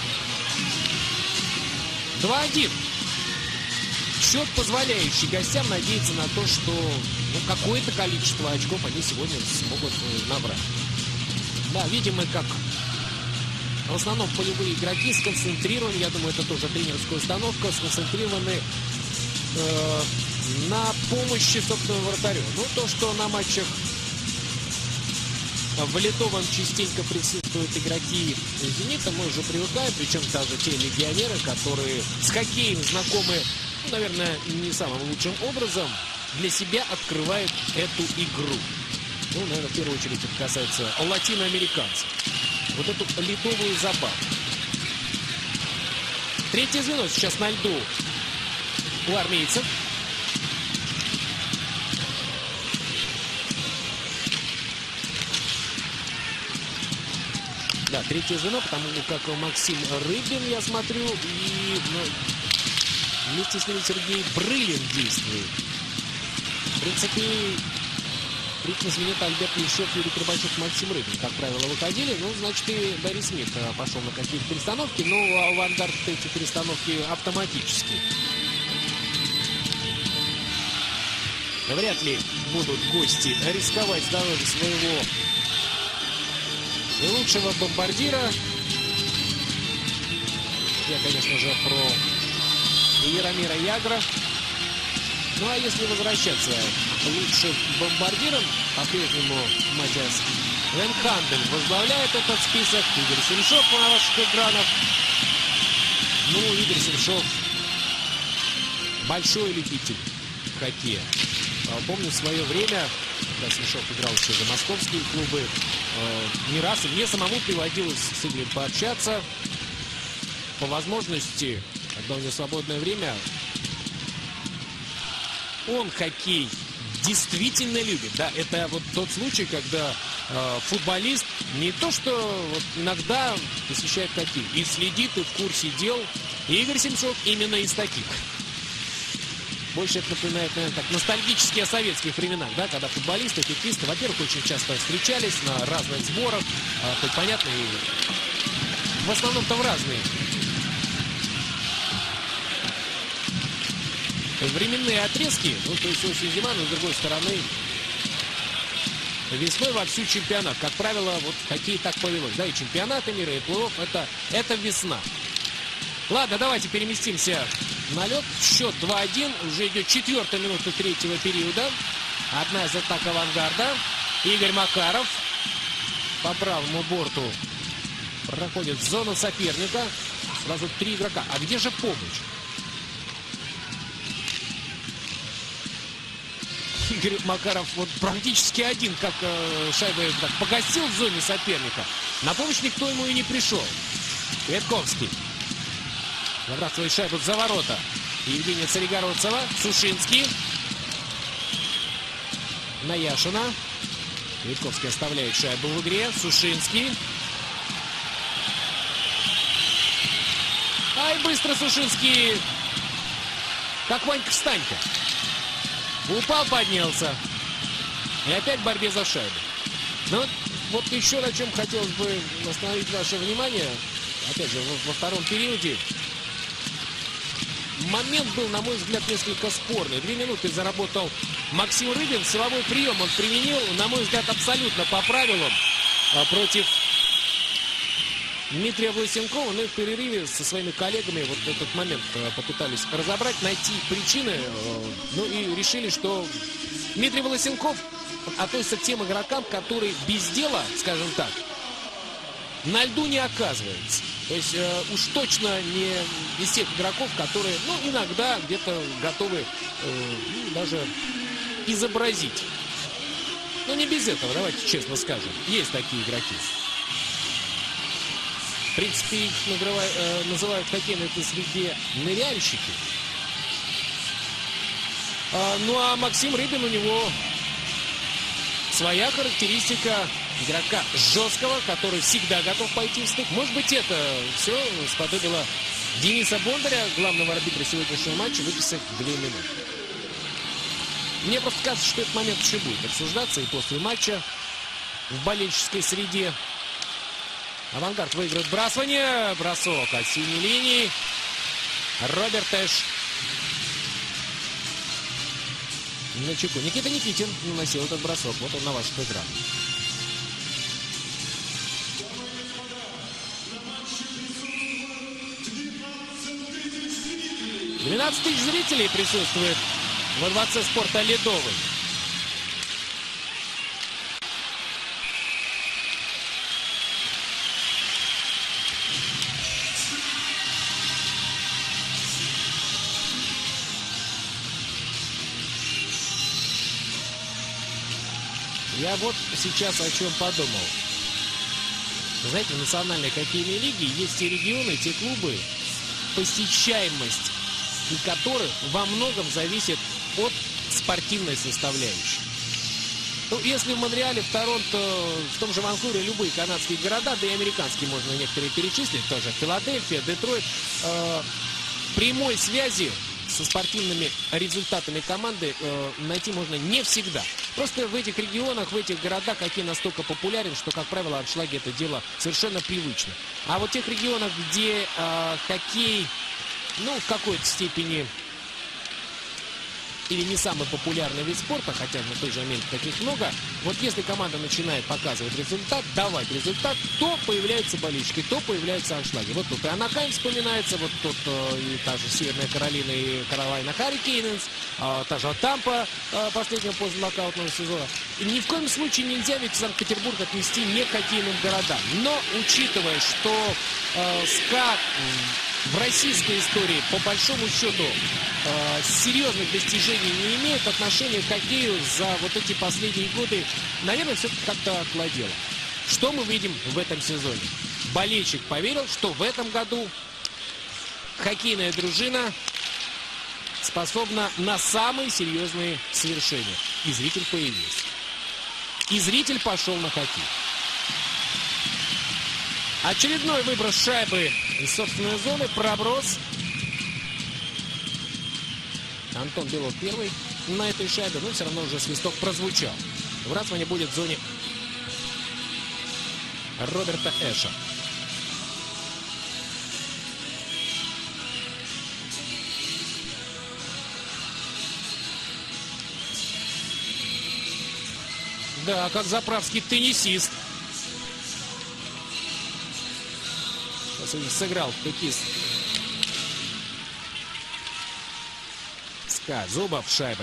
два-один. Счет, позволяющий гостям надеяться на то, что, ну, какое-то количество очков они сегодня смогут набрать. Да, видим мы, как в основном полевые игроки сконцентрированы, я думаю, это тоже тренерская установка, сконцентрированы э, на помощи собственного вратарю. Ну, то, что на матчах в Литовом частенько присутствуют игроки «Зенита», мы уже привыкаем, причем даже те легионеры, которые с хоккеем знакомы, ну, наверное, не самым лучшим образом, для себя открывают эту игру. Ну, наверное, в первую очередь это касается латиноамериканцев. Вот эту литовую забаву. Третье звено сейчас на льду у армейцев. Да, третье звено, потому как Максим Рыбин, я смотрю, и ну, вместе с ним Сергей Брылин действует. В принципе, третье звено Альберт Лещев, Юрий Горбачев, Максим Рыбин, как правило, выходили. Ну, значит, и Борис Смит пошел на какие-то перестановки, но «Авангард» эти перестановки автоматически. Вряд ли будут гости рисковать здоровьем своего и лучшего бомбардира. Я, конечно же, про Яромира Ягра. Ну, а если возвращаться к лучшим бомбардирам, по-прежнему Матиас Венхандель возглавляет этот список. Игорь Семшов на ваших экранах. Ну, Игорь Семшов большой любитель хоккея. Помню в свое время, когда Семшов играл еще за московские клубы, не раз, и мне самому приводилось с Игорем пообщаться. По возможности, когда у него свободное время, он хоккей действительно любит. Да, это вот тот случай, когда э, футболист не то что вот иногда посещает хоккей, и следит, и в курсе дел. И Игорь Семшов именно из таких. Больше это напоминает, наверное, так, ностальгически о советских временах, да, когда футболисты, хоккеисты, во-первых, очень часто встречались на разных сборах, э, хоть понятно, и в основном-то в разные временные отрезки, ну, то есть осень-зима, но с другой стороны, весной вовсю чемпионат. Как правило, вот в хоккее так повелось, да, и чемпионаты мира, и плей-офф, это, это весна. Ладно, давайте переместимся на лед. Счет два один, уже идет четвертая минута третьего периода. Одна из атак «Авангарда». Игорь Макаров по правому борту проходит в зону соперника. Сразу три игрока. А где же помощь? Игорь Макаров вот практически один, как э, шайбу так, погасил в зоне соперника. На помощь никто ему и не пришел. Кветковский забрасывает шайбу за ворота. Евгения Царегородцева. Сушинский. На Яшина. Кветковский оставляет шайбу в игре. Сушинский. Ай, быстро Сушинский. Как Ванька Встанька. Упал, поднялся. И опять в борьбе за шайбу. Ну вот, вот еще на чем хотелось бы остановить ваше внимание. Опять же, во, во втором периоде. Момент был, на мой взгляд, несколько спорный. Две минуты заработал Максим Рыбин. Силовой прием он применил, на мой взгляд, абсолютно по правилам против Дмитрия Власенкова. Ну и в перерыве со своими коллегами вот этот момент попытались разобрать, найти причины. Ну и решили, что Дмитрий Власенков относится к тем игрокам, которые без дела, скажем так, на льду не оказывается. То есть э, уж точно не из тех игроков, которые, ну, иногда где-то готовы э, ну, даже изобразить. Но не без этого, давайте честно скажем. Есть такие игроки. В принципе, их нагрывают, э, называют в хоккейной среде ныряльщики. А, ну а Максим Рыбин, у него своя характеристика игрока жесткого, который всегда готов пойти в стык. Может быть, это все сподобило Дениса Бондаря, главного арбитра сегодняшнего матча, выписать две минуты. Мне просто кажется, что этот момент еще будет обсуждаться и после матча в болельческой среде. Авангард выиграет бросание. Бросок от синей линии. Роберт Эш на чеку. Никита Никитин наносил этот бросок. Вот он на ваших экранах. двенадцать тысяч зрителей присутствует во дворце спорта «Ледовый». Я вот сейчас о чем подумал. Знаете, в национальной хоккейной лиге есть те регионы, те клубы, посещаемость и которых во многом зависит от спортивной составляющей. Ну, если в Монреале, в Торонто, в том же Ванкувере, любые канадские города, да и американские можно некоторые перечислить, тоже Филадельфия, Детройт, э, прямой связи со спортивными результатами команды э, найти можно не всегда. Просто в этих регионах, в этих городах хоккей настолько популярен, что, как правило, аншлаги — это дело совершенно привычно. А вот в тех регионах, где э, хоккей, ну, в какой-то степени или не самый популярный вид спорта, хотя на той же Америке таких много, вот если команда начинает показывать результат, давать результат, то появляются болельщики, то появляются аншлаги. Вот тут и Анахайм вспоминается, вот тут э, и та же Северная Каролина и Каролайна Харрикейнс, э, та же Тампа э, последнего после локаутного сезона. И ни в коем случае нельзя ведь Санкт-Петербург отнести не к хоккейным городам. Но учитывая, что э, СКА в российской истории, по большому счету, э, серьезных достижений не имеет, отношение к хоккею за вот эти последние годы, наверное, все-таки как-то охладело. Что мы видим в этом сезоне? Болельщик поверил, что в этом году хоккейная дружина способна на самые серьезные свершения. И зритель появился. И зритель пошел на хоккей. Очередной выброс шайбы из собственной зоны, проброс. Антон Белов первый на этой шайбе, но все равно уже свисток прозвучал. Выбрасывание будет в зоне Роберта Эша. Да, как заправский теннисист. Сыграл хоккеист СКА. Зубов шайбой.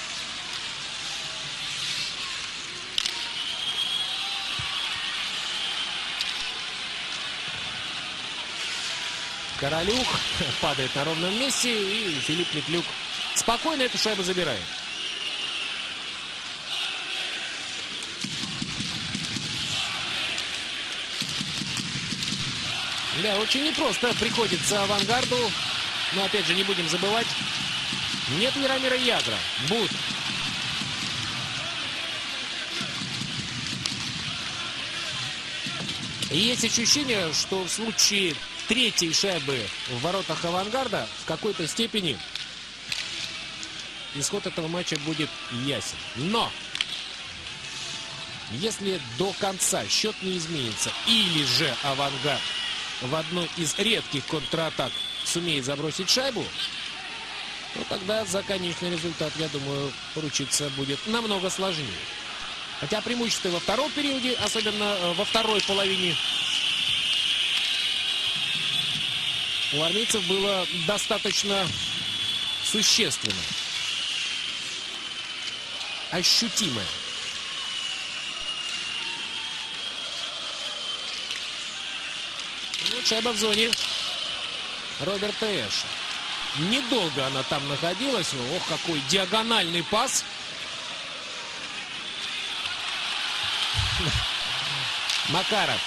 Королюк падает на ровном месте, и Филипп Неклюк спокойно эту шайбу забирает. Да, очень непросто приходится Авангарду. Но опять же не будем забывать, нет Яромира Ягра. Бут. И есть ощущение, что в случае третьей шайбы в воротах Авангарда в какой-то степени исход этого матча будет ясен. Но если до конца счет не изменится, или же Авангард в одной из редких контратак сумеет забросить шайбу, то тогда за конечный результат, я думаю, поручиться будет намного сложнее. Хотя преимущество во втором периоде, особенно во второй половине, у армейцев было достаточно существенно, ощутимое. Вот шайба в зоне Роберта Эша. Недолго она там находилась. Ох, какой диагональный пас. Макаров.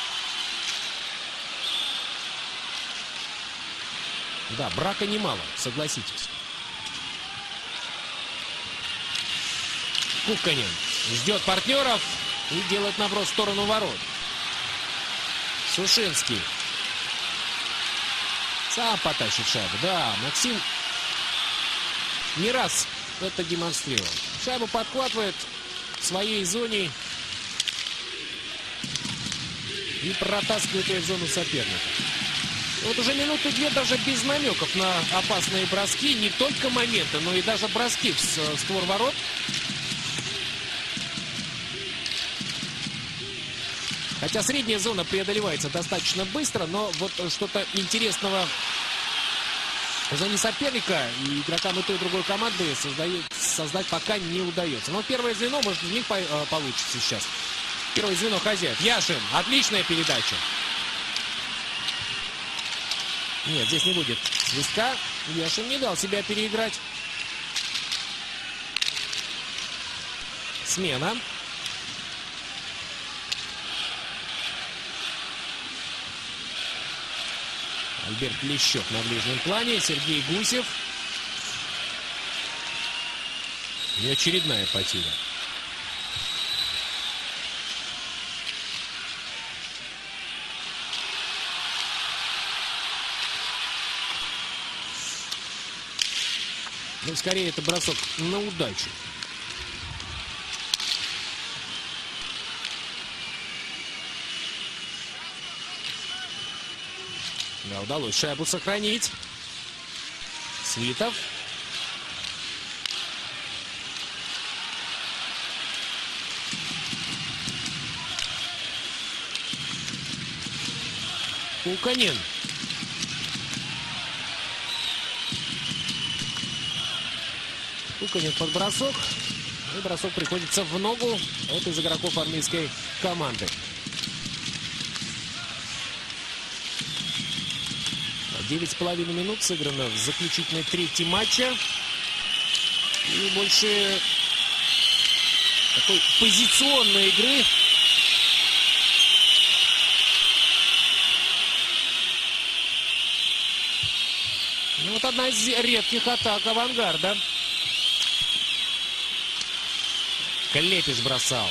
Да, брака немало, согласитесь. Кукканин ждет партнеров и делает наброс в сторону ворот. Сушинский. Сам потащит шайбу. Да, Максим не раз это демонстрировал. Шайбу подхватывает в своей зоне и протаскивает ее в зону соперника. Вот уже минуты две даже без намеков на опасные броски. Не только моменты, но и даже броски в створ ворот. Хотя средняя зона преодолевается достаточно быстро, но вот что-то интересного в зоне соперника, и игрокам и той, и другой команды создает, создать пока не удается. Но первое звено, может, у них по, э, получится сейчас. Первое звено хозяев. Яшин. Отличная передача. Нет, здесь не будет свистка. Яшин не дал себя переиграть. Смена. Альберт Лещев на ближнем плане. Сергей Гусев. И очередная потеря. Ну, скорее, это бросок на удачу. Да, удалось шайбу сохранить. Свитов. Куканин. Куканин под бросок. И бросок приходится в ногу. Это из игроков армейской команды. девять с половиной минут сыграно в заключительной трети матча. И больше такой позиционной игры. Ну, вот одна из редких атак «Авангарда». Клепиш бросал.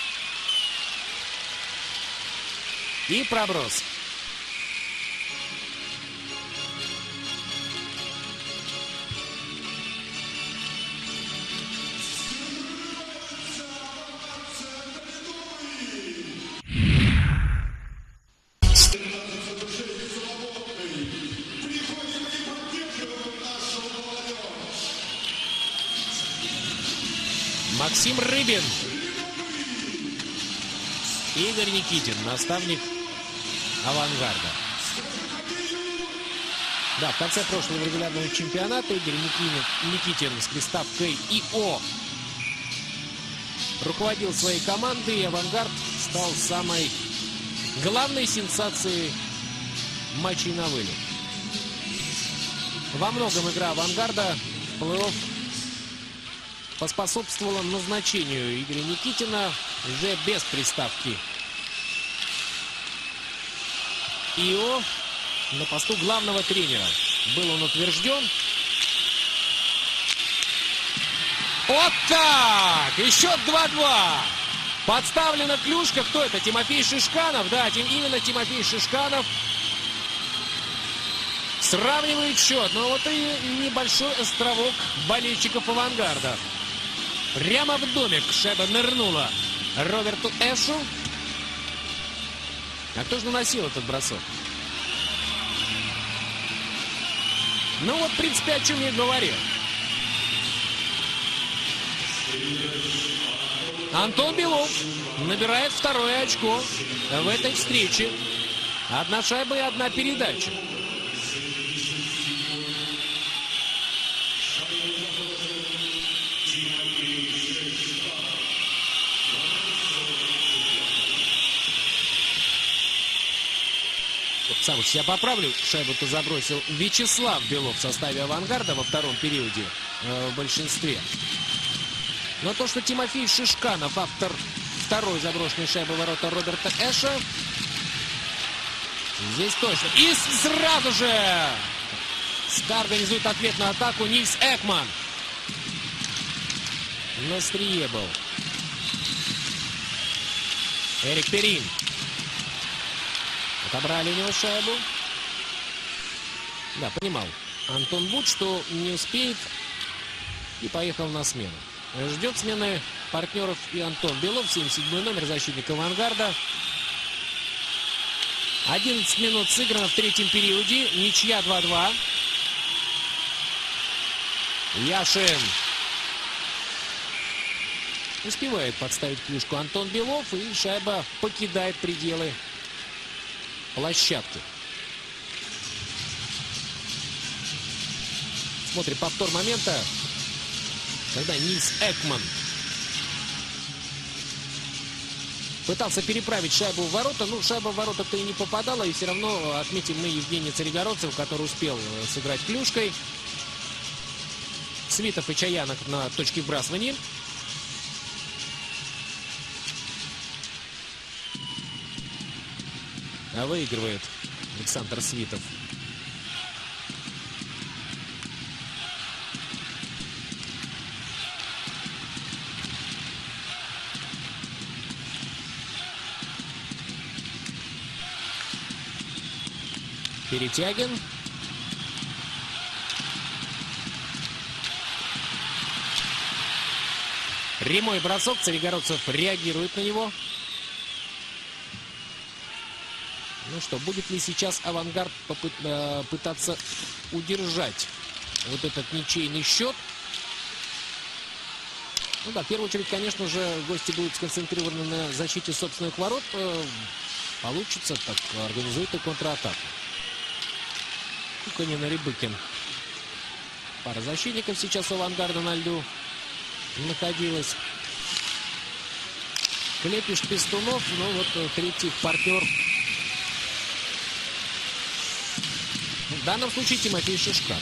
И проброс. Максим Рыбин. Игорь Никитин, наставник «Авангарда». Да, в конце прошлого регулярного чемпионата Игорь Никитин с приставкой ИО руководил своей командой, и «Авангард» стал самой главной сенсацией матчей на вылет. Во многом игра «Авангарда» в плей-офф поспособствовала назначению Игоря Никитина уже без приставки ИО на посту главного тренера. Был он утвержден. Вот так! И счет два-два. Подставлена клюшка. Кто это? Тимофей Шишканов. Да, именно Тимофей Шишканов сравнивает счет. Но вот и небольшой островок болельщиков «Авангарда». Прямо в домик шайба нырнула Роберту Эшу. А кто же наносил этот бросок? Ну вот, в принципе, о чем я говорил. Антон Белов набирает второе очко в этой встрече. Одна шайба и одна передача. Сам уж себя поправлю. Шайбу-то забросил Вячеслав Белов в составе «Авангарда» во втором периоде э, в большинстве. Но то, что Тимофей Шишканов, автор второй заброшенной шайбы ворота Роберта Эша, здесь точно. И сразу же СКА организует ответную атаку. Нильс Экман на острие был. Эрик Перин. Отобрали у него шайбу. Да, понимал Антон Буд, что не успеет, и поехал на смену. Ждет смены партнеров и Антон Белов, семьдесят седьмой номер, защитник «Авангарда». одиннадцать минут сыграно в третьем периоде. Ничья два-два. Яшин. Успевает подставить клюшку Антон Белов, и шайба покидает пределы площадки. Смотрим повтор момента, когда Нильс Экман пытался переправить шайбу в ворота. Ну, шайба в ворота-то и не попадала. И все равно отметим мы Евгения Царегородцева, который успел сыграть клюшкой. Свитов и Чаянок на точке вбрасывания. А выигрывает Александр Свитов. Перетягин. Прямой бросок. Царегородцев реагирует на него. Ну что, будет ли сейчас «Авангард» попыт, э, пытаться удержать вот этот ничейный счет? Ну да, в первую очередь, конечно же, гости будут сконцентрированы на защите собственных ворот. Э, получится, так организует и контратаку. Куканин и Рябыкин. Пара защитников сейчас у «Авангарда» на льду находилась. Клепиш, Пестунов, ну вот третий партнер. В данном случае Тимофей Шишкан.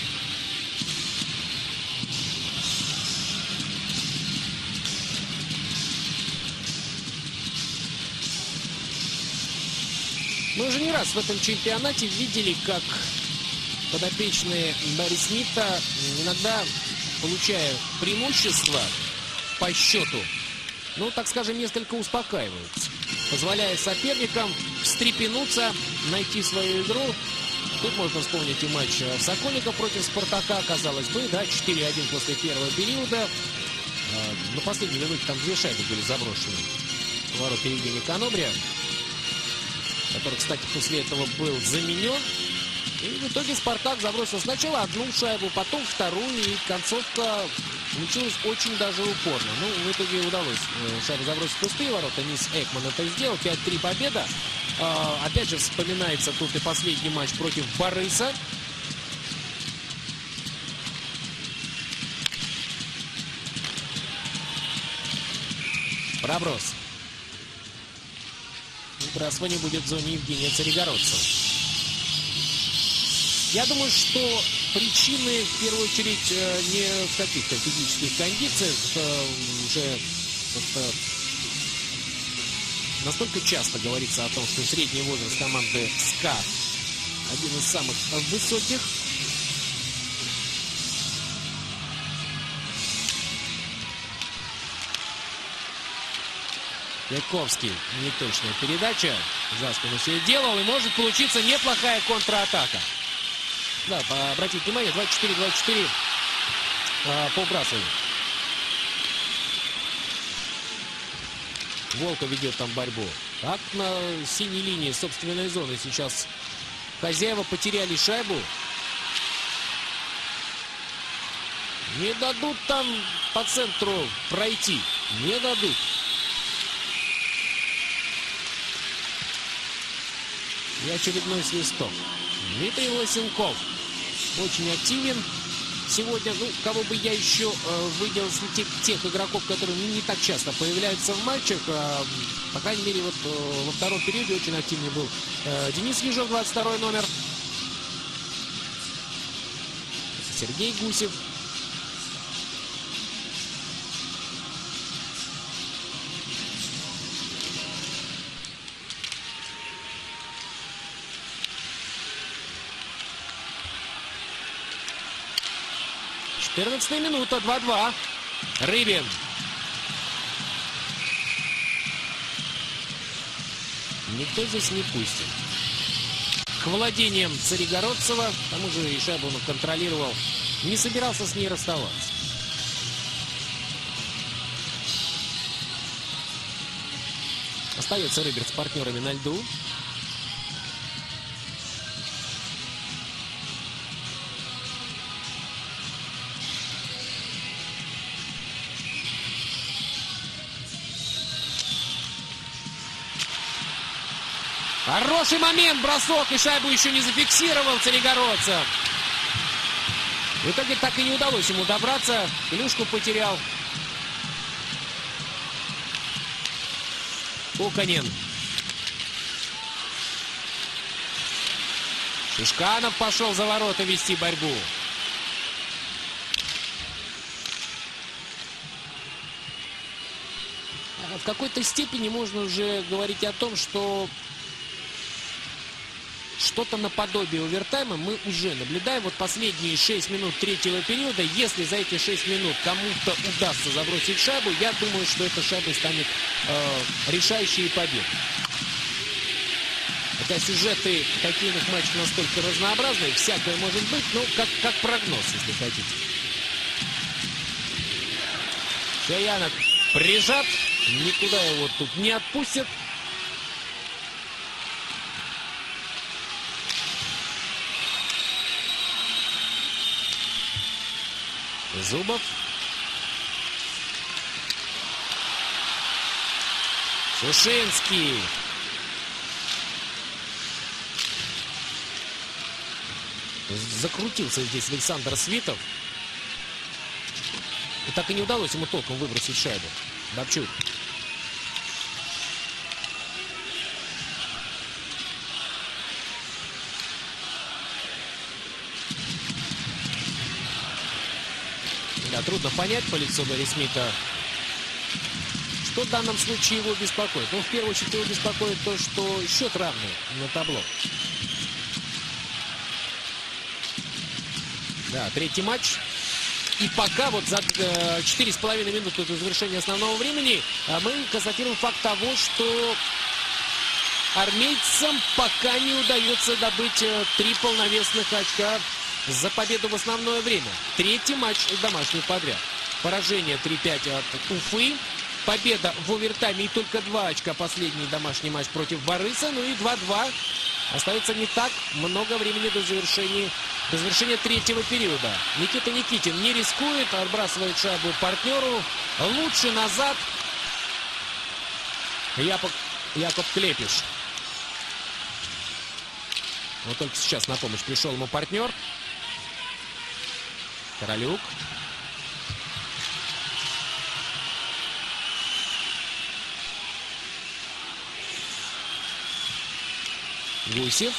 Мы уже не раз в этом чемпионате видели, как подопечные Барри Смита, иногда получая преимущество по счету, ну, так скажем, несколько успокаиваются, позволяя соперникам встрепенуться, найти свою игру. Тут можно вспомнить и матч Сокольников против Спартака, казалось бы, да, четыре один после первого периода. На последней минуте там две шайбы были заброшены в ворота Евгения Конобрия, который, кстати, после этого был заменен. И в итоге Спартак забросил сначала одну шайбу, потом вторую, и концовка получилась очень даже упорно. Ну, в итоге удалось шайбу забросить в пустые ворота. Нильс Экман это сделал. пять три победа. А, опять же, вспоминается тут и последний матч против Бориса. Проброс. Выбрасывание будет в зоне Евгения Царегородцева. Я думаю, что причины, в первую очередь, не в каких-то физических кондициях. Уже просто настолько часто говорится о том, что средний возраст команды СКА один из самых высоких. Яковский. Неточная передача. За спину себе делал. И может получиться неплохая контратака. Да, обратите внимание, двадцать четыре двадцать четыре а, по вбрасыванию. Волков ведет там борьбу. Так, на синей линии собственной зоны сейчас хозяева потеряли шайбу. Не дадут там по центру пройти. Не дадут. И очередной свисток. Дмитрий Лосенков очень активен сегодня. Ну, кого бы я еще э, выделил тех, тех игроков, которые не так часто появляются в матчах. Э, по крайней мере, вот э, во втором периоде очень активный был э, Денис Ежов, двадцать второй номер. Сергей Гусев. четырнадцатая минута, два два. Рыбин. Никто здесь не пустит. К владениям Царегородцева, к тому же и шайбу он контролировал, не собирался с ней расставаться. Остается Рыбин с партнерами на льду. Хороший момент, бросок, и шайбу еще не зафиксировал Царегородцев. В итоге так и не удалось ему добраться. Клюшку потерял. Куканин. Шишканов пошел за ворота вести борьбу. В какой-то степени можно уже говорить о том, что что-то наподобие овертайма мы уже наблюдаем. Вот последние шесть минут третьего периода. Если за эти шесть минут кому-то удастся забросить шайбу, я думаю, что эта шайба станет э, решающей победой. Хотя сюжеты хоккейных матчей настолько разнообразные, всякое может быть, ну, как, как прогноз, если хотите. Чаянок прижат, никуда его тут не отпустят. Зубов. Сушинский. Закрутился здесь Александр Свитов. И так и не удалось ему толком выбросить шайбу. Бабчук. Да, трудно понять по лицу Барри Смита, что в данном случае его беспокоит. Ну, в первую очередь его беспокоит то, что счет равный на табло. Да, третий матч. И пока вот за четыре с половиной минуты до завершения основного времени мы констатируем факт того, что армейцам пока не удается добыть три полновесных очка за победу в основное время. Третий матч домашний подряд. Поражение три пять от Уфы. Победа в овертайме и только два очка последний домашний матч против Бориса. Ну и два-два. Остается не так много времени до завершения, до завершения третьего периода. Никита Никитин не рискует, отбрасывает шайбу партнеру. Лучше назад. Якоб, Якоб Клепиш. Вот только сейчас на помощь пришел ему партнер. Королюк. Гусев.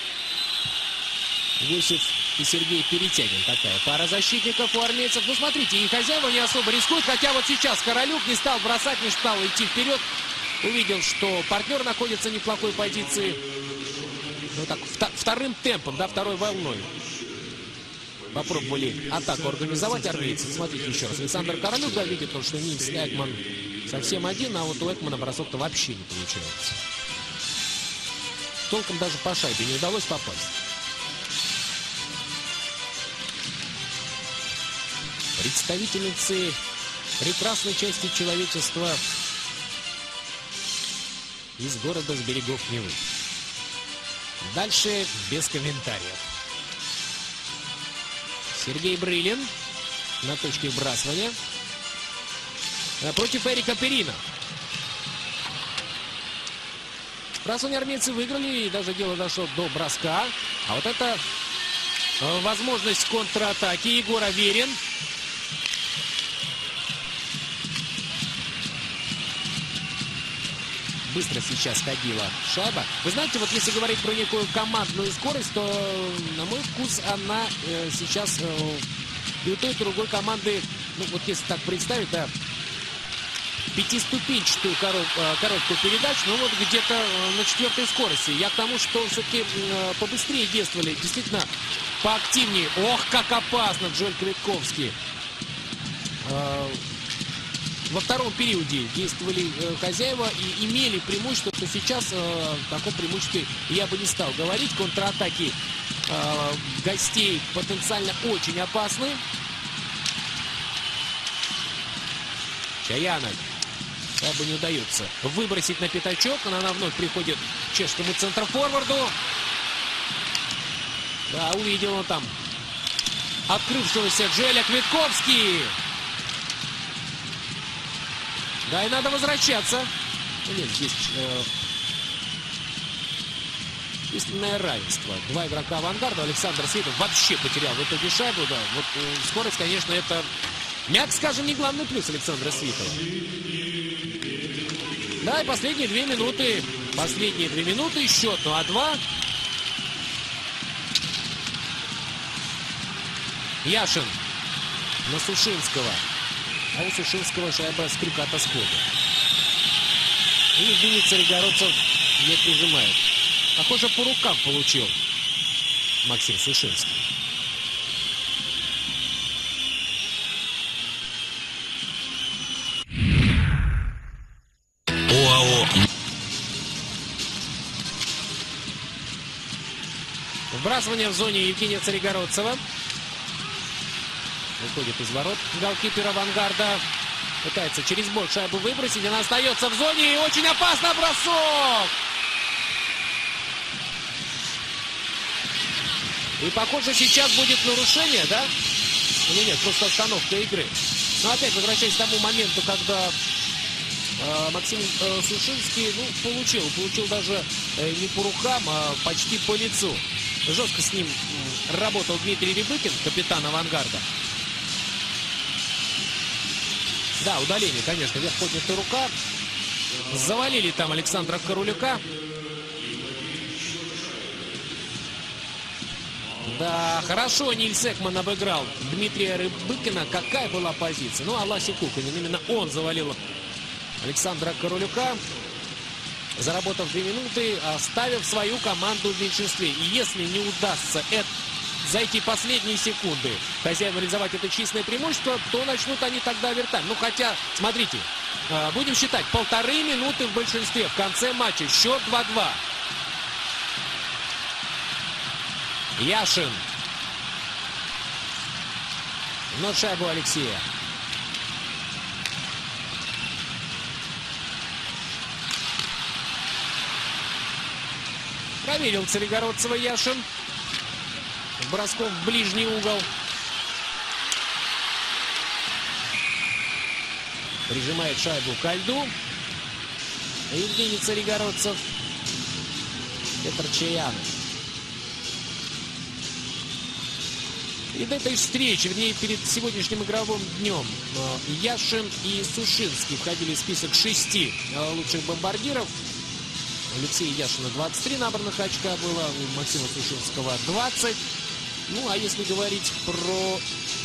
Гусев и Сергей Перетягин. Такая пара защитников у армейцев. Ну, смотрите, и хозяева не особо рискуют. Хотя вот сейчас Королюк не стал бросать, не стал идти вперед. Увидел, что партнер находится в неплохой позиции. Ну, так, вторым темпом, да, второй волной. Попробовали атаку организовать армейцы. Смотрите еще раз. Александр Королюк, да, видит, что Нильс Экман совсем один, а вот у Экмана бросок-то вообще не получается. Толком даже по шайбе не удалось попасть. Представительницы прекрасной части человечества из города с берегов Невы. Дальше без комментариев. Сергей Брылин на точке вбрасывания против Эрика Перина. Вбрасывание армейцы выиграли, и даже дело дошло до броска. А вот это возможность контратаки. Егор Аверин. Быстро сейчас ходила шайба. Вы знаете, вот если говорить про некую командную скорость, то, на мой вкус, она э, сейчас э, и у той, и у другой команды, ну вот если так представить, да, пятиступенчатую короб, э, коробку передач, ну вот где-то э, на четвертой скорости. Я к тому, что все-таки э, побыстрее действовали, действительно поактивнее. Ох, как опасно, Джоэль Квитковский. Э, Во втором периоде действовали э, хозяева и имели преимущество, то сейчас э, в таком преимуществе я бы не стал говорить. Контратаки э, гостей потенциально очень опасны. Чаянок. Как бы не удается выбросить на пятачок. Она вновь приходит к чешскому центрофорварду. Да, увидел он там открывшегося Джоэля Квитковский. Да, и надо возвращаться. Нет, здесь э, численное равенство. Два игрока авангарда. Александр Светов вообще потерял в итоге шайбу. Да. Вот э, скорость, конечно, это, мягко скажем, не главный плюс Александра Светова. Да, и последние две минуты. Последние две минуты. Счет два два. Яшин на Сушинского. А у Сушинского шайба с крюка от схода. И Евгений Царегородцев не прижимает. Похоже, по рукам получил Максим Сушинский. ОАО. Вбрасывание в зоне Евгения Царегородцева. Выходит из ворот голкипер авангарда. Пытается через борт шайбу выбросить. Она остается в зоне. И очень опасно бросок. И похоже, сейчас будет нарушение, да? Или нет, просто остановка игры. Но опять возвращаясь к тому моменту, когда э, Максим э, Сушинский, ну, получил. Получил даже э, не по рукам, а почти по лицу. Жестко с ним э, работал Дмитрий Рябыкин, капитан авангарда. Да, удаление, конечно, вверх поднятая рука. Завалили там Александра Королюка. Да, хорошо Нильс Экман обыграл Дмитрия Рябыкина. Какая была позиция? Ну, Аласи Кукунин. Именно он завалил Александра Королюка, заработав две минуты, оставив свою команду в меньшинстве. И если не удастся это за эти последние секунды хозяева реализовать это численное преимущество, то начнут они тогда овертайм. Ну, хотя, смотрите, будем считать, полторы минуты в большинстве в конце матча. Счет два два. Яшин. Но шайбу Алексея. Проверил Царегородцева Яшин. Броском в ближний угол. Прижимает шайбу ко льду. Евгений Царегородцев. Петр Чаянов. Перед этой встречей, вернее, перед сегодняшним игровым днем, Яшин и Сушинский входили в список шести лучших бомбардиров. У Алексея Яшина двадцать три набранных очка было, у Максима Сушинского двадцать. Ну, а если говорить про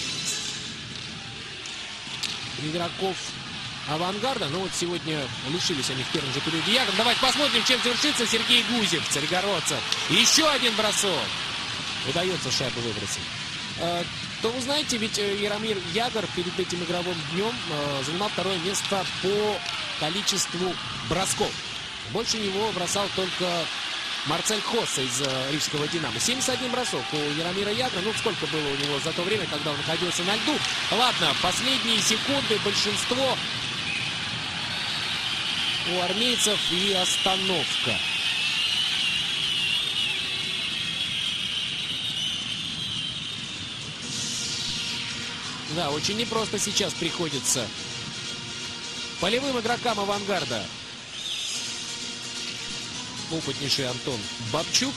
игроков авангарда, ну вот сегодня лишились они в первом же периоде ягод. Давайте посмотрим, чем завершится Сергей Гузев, Царегородцев. Еще один бросок. Удается шайбу выбросить. То вы знаете, ведь Яромир Ягор перед этим игровым днем занимал второе место по количеству бросков. Больше него бросал только Марцель Хосса из рижского «Динамо». семьдесят один бросок у Яромира Ягора. Ну, сколько было у него за то время, когда он находился на льду. Ладно, последние секунды, большинство у армейцев и остановка. Да, очень непросто сейчас приходится полевым игрокам авангарда. Опытнейший Антон Бабчук.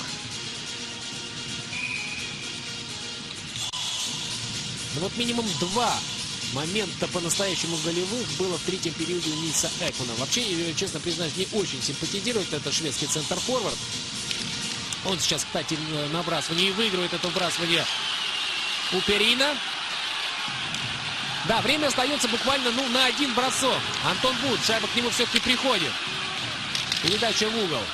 Ну вот минимум два момента по-настоящему голевых было в третьем периоде у Нильса Экмана. Вообще, честно признаюсь, не очень симпатизирует это шведский центр-форвард. Он сейчас, кстати, на вбрасывании выигрывает это вбрасывание у Перина. Да, время остается буквально, ну, на один бросок. Антон Бут, шайба к нему все-таки приходит. Передача в угол.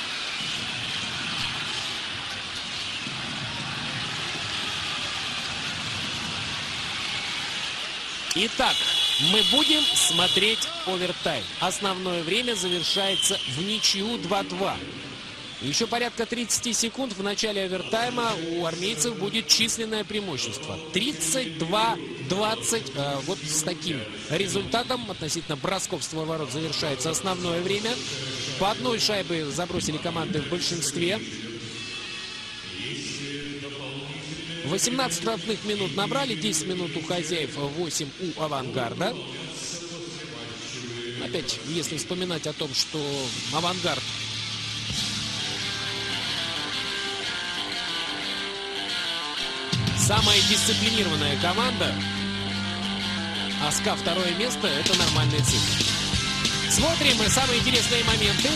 Итак, мы будем смотреть овертайм. Основное время завершается в ничью два два. Еще порядка тридцати секунд в начале овертайма у армейцев будет численное преимущество. тридцать два двадцать. Э, вот с таким результатом относительно бросков с ворот завершается основное время. По одной шайбе забросили команды в большинстве. восемнадцать штрафных минут набрали. десять минут у хозяев, восемь у авангарда. Опять, если вспоминать о том, что авангард самая дисциплинированная команда. А СКА второе место — это нормальные цифры. Смотрим самые интересные моменты.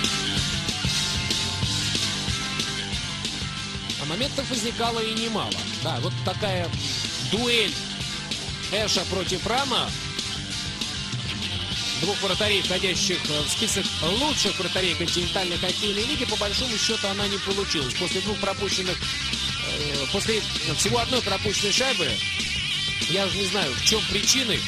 А моментов возникало и немало. Да, вот такая дуэль Эша против Рама. Двух вратарей, входящих в список лучших вратарей континентальной хоккейной лиги, по большому счету она не получилась. После двух пропущенных, э, после всего одной пропущенной шайбы, я уже не знаю, в чем причины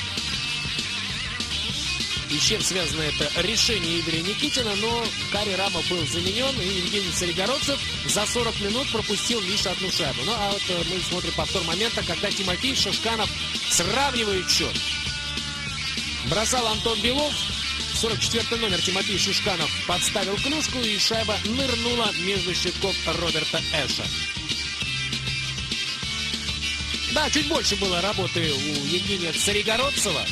и с чем связано это решение Игоря Никитина, но Кари Рама был заменен, и Евгений Царегородцев за сорок минут пропустил лишь одну шайбу. Ну а вот мы смотрим повтор момента, когда Тимофей Шишканов сравнивает счет. Бросал Антон Белов, сорок четвёртый номер Тимофей Шишканов подставил клюшку, и шайба нырнула между щитков Роберта Эша. Да, чуть больше было работы у Евгения Царегородцева,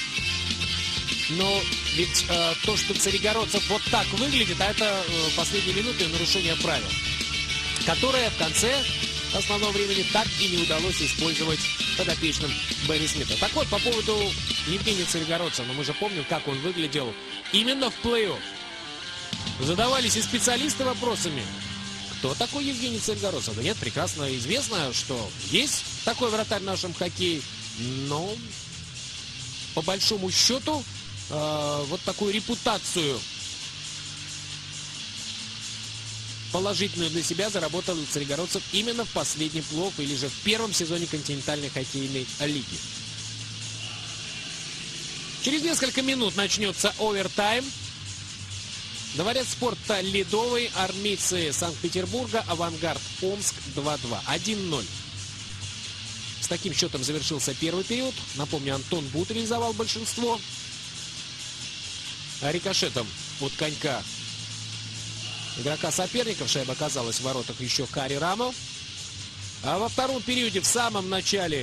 но ведь э, то, что Царегородцев вот так выглядит, а это э, последние минуты нарушения правил, которое в конце основного времени так и не удалось использовать подопечным Берри Смита. Так вот, по поводу Евгения Царегородцева, но мы же помним, как он выглядел именно в плей-офф. Задавались и специалисты вопросами, кто такой Евгений Царегородцев? Да нет, прекрасно известно, что есть такой вратарь в нашем хоккее, но по большому счету э, вот такую репутацию положительную для себя заработал Царегородцев именно в последний плей-офф или же в первом сезоне континентальной хоккейной лиги. Через несколько минут начнется овертайм. Дворец спорта Ледовый, армейцы Санкт-Петербурга, Авангард Омск два-два. один ноль. С таким счетом завершился первый период. Напомню, Антон Бут реализовал большинство. А рикошетом от конька игрока соперников шайба оказалась в воротах еще Кари Рама. А во втором периоде в самом начале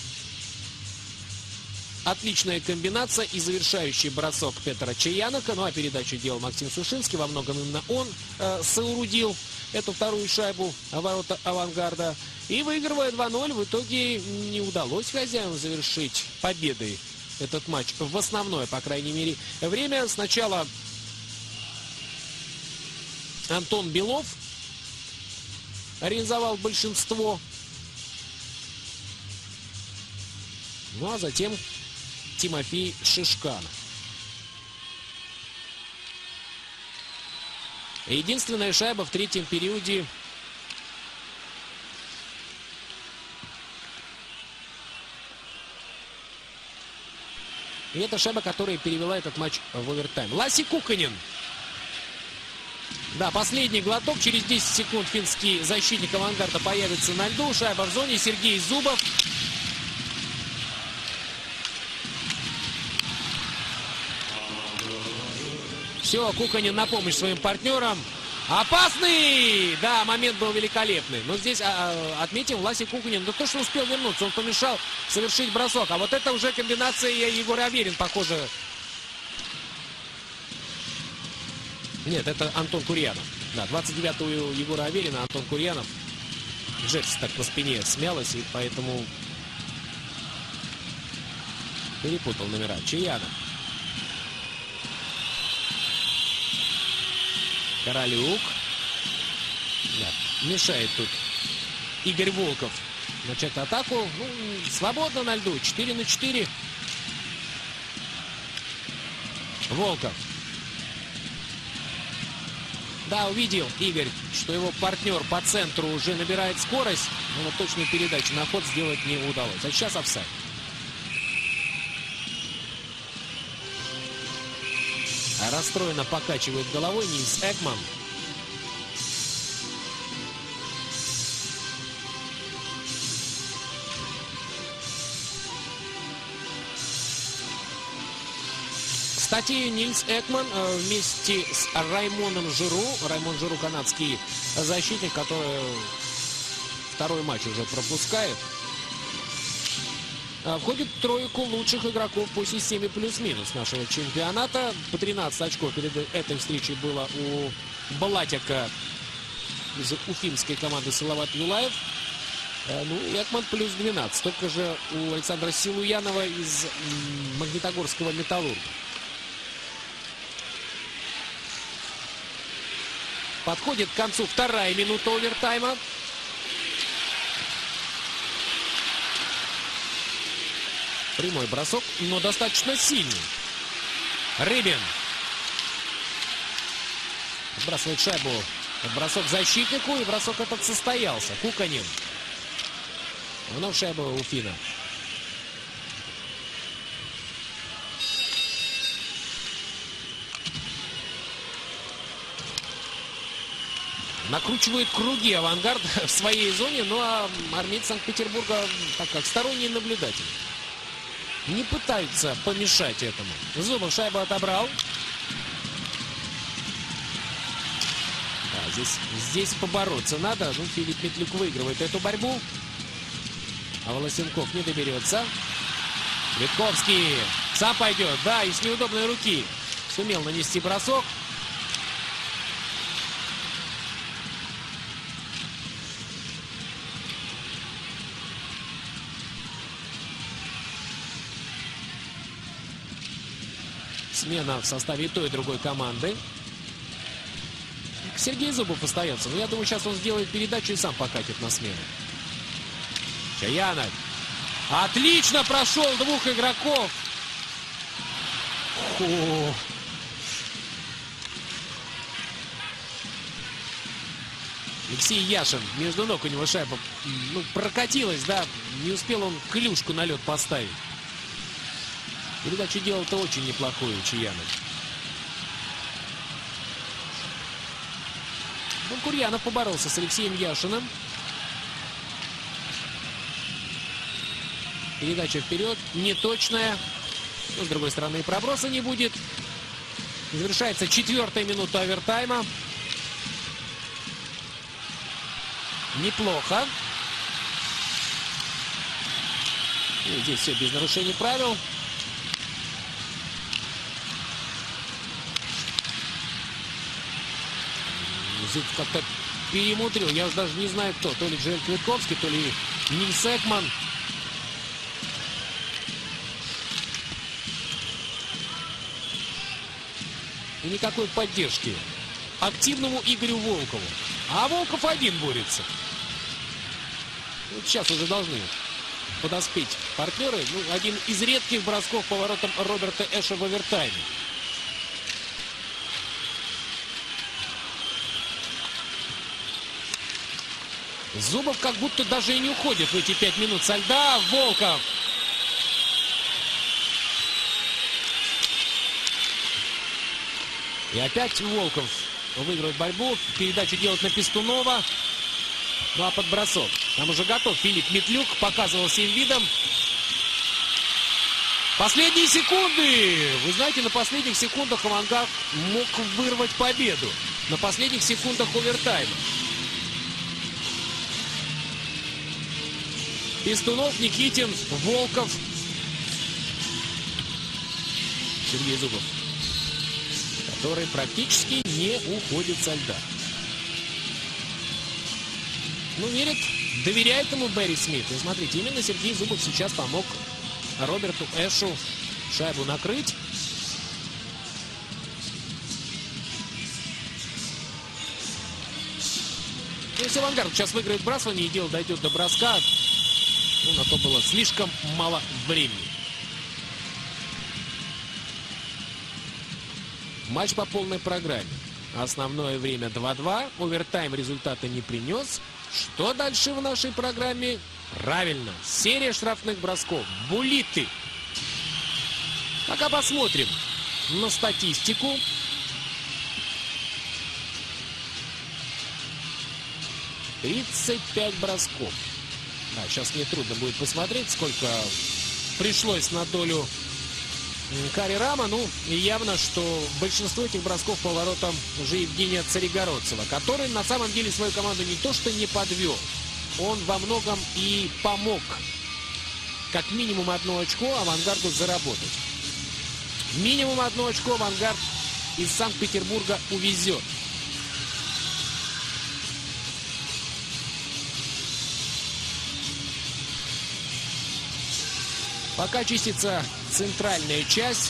отличная комбинация и завершающий бросок Петра Чаянока. Ну а передачу делал Максим Сушинский. Во многом именно он э, соорудил эту вторую шайбу в ворота Авангарда. И выигрывая два ноль, в итоге не удалось хозяевам завершить победой этот матч в основное, по крайней мере, время. Сначала Антон Белов реализовал большинство. Ну а затем Тимофей Шишканов. Единственная шайба в третьем периоде и это шайба, которая перевела этот матч в овертайм. Ласси Куканин. Да, последний глоток. Через десять секунд финский защитник Авангарда появится на льду. Шайба в зоне. Сергей Зубов. Все, Куканин на помощь своим партнерам. Опасный! Да, момент был великолепный. Но здесь а, отметим Ласси Куканин. Да то, что успел вернуться, он помешал совершить бросок. А вот это уже комбинация Егор Аверин, похоже. Нет, это Антон Курьянов. Да, двадцать девятого у Егора Аверина, Антон Курьянов. Джерси так по спине смялась, и поэтому перепутал номера. Чаянов. Королюк. Да, мешает тут Игорь Волков начать атаку. Ну, свободно на льду. четыре на четыре. Волков. Да, увидел Игорь, что его партнер по центру уже набирает скорость. Но вот точную передачу на ход сделать не удалось. А сейчас офсайд. Расстроенно покачивает головой Нильс Экман. Кстати, Нильс Экман э, вместе с Раймоном Жиру, Раймон Жиру канадский защитник, который второй матч уже пропускает, э, входит в тройку лучших игроков по системе плюс-минус нашего чемпионата. По тринадцать очков перед этой встречей было у Балатика из уфимской команды Салават Юлаев. Э, Ну, Экман плюс двенадцать. Только же у Александра Силуянова из м, Магнитогорского «Металлурга». Подходит к концу вторая минута овертайма. Прямой бросок, но достаточно сильный. Рыбин. Отбрасывает шайбу. Бросок защитнику, и бросок этот состоялся. Куканин. Вновь шайба у Фина. Накручивает круги «Авангард» в своей зоне, ну а армейцы Санкт-Петербурга, так как сторонние наблюдатели, не пытаются помешать этому. Зубов шайбу отобрал. Да, здесь, здесь побороться надо. Ну, Филипп Метлюк выигрывает эту борьбу. А Волосенков не доберется. Витковский сам пойдет. Да, и с неудобной руки сумел нанести бросок. Смена в составе и той, и другой команды. Сергей Зубов остается. Но я думаю, сейчас он сделает передачу и сам покатит на смену. Чаянов. Отлично прошел двух игроков. Фу. Алексей Яшин. Между ног у него шайба ну, прокатилась, да. Не успел он клюшку на лед поставить. Передачу делал-то очень неплохую Чаянов. Ну, Курьянов поборолся с Алексеем Яшиным. Передача вперед, неточная. Но, с другой стороны, и проброса не будет. Завершается четвертая минута овертайма. Неплохо. И здесь все без нарушений правил. Зубов как-то перемудрил. Я уже даже не знаю кто. То ли Джоэль Квитковский, то ли Нильс Экман. И никакой поддержки активному Игорю Волкову. А Волков один борется. Вот сейчас уже должны подоспеть партнеры. Ну, один из редких бросков поворотом Роберта Эша в овертайме. Зубов как будто даже и не уходит в эти пять минут со льда. Волков. И опять Волков выигрывает борьбу. Передачу делает на Пестунова. Ну а под бросок там уже готов Филипп Метлюк. Показывал всем видом. Последние секунды. Вы знаете, на последних секундах «Авангард» мог вырвать победу. На последних секундах овертайма. Пестунов, Никитин, Волков. Сергей Зубов, который практически не уходит со льда. Ну, верит, доверяет ему Берри Смит. И смотрите, именно Сергей Зубов сейчас помог Роберту Эшу шайбу накрыть. Ну, если «Авангард» сейчас выиграет бросание и дело дойдет до броска, ну, на то было слишком мало времени. Матч по полной программе. Основное время два-два. Овертайм результата не принес. Что дальше в нашей программе? Правильно. Серия штрафных бросков. Булиты. Пока посмотрим на статистику. тридцать пять бросков. Да, сейчас мне трудно будет посмотреть, сколько пришлось на долю Кари Рама. Ну, явно, что большинство этих бросков по воротам уже Евгения Царегородцева, который на самом деле свою команду не то что не подвел, он во многом и помог как минимум одно очко «Авангарду» заработать. Минимум одно очко «Авангард» из Санкт-Петербурга увезет. Пока чистится центральная часть.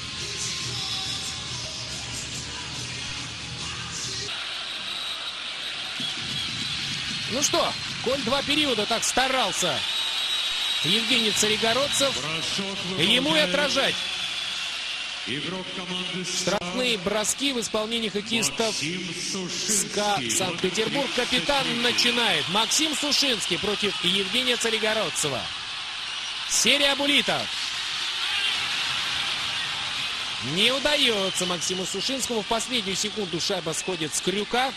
Ну что, коль два периода так старался Евгений Царегородцев, ему и отражать. Игрок команды Штрафные броски в исполнении хоккеистов СКА Санкт-Петербург. Капитан начинает. Максим Сушинский против Евгения Царегородцева. Серия булитов. Не удается Максиму Сушинскому. В последнюю секунду шайба сходит с крюка.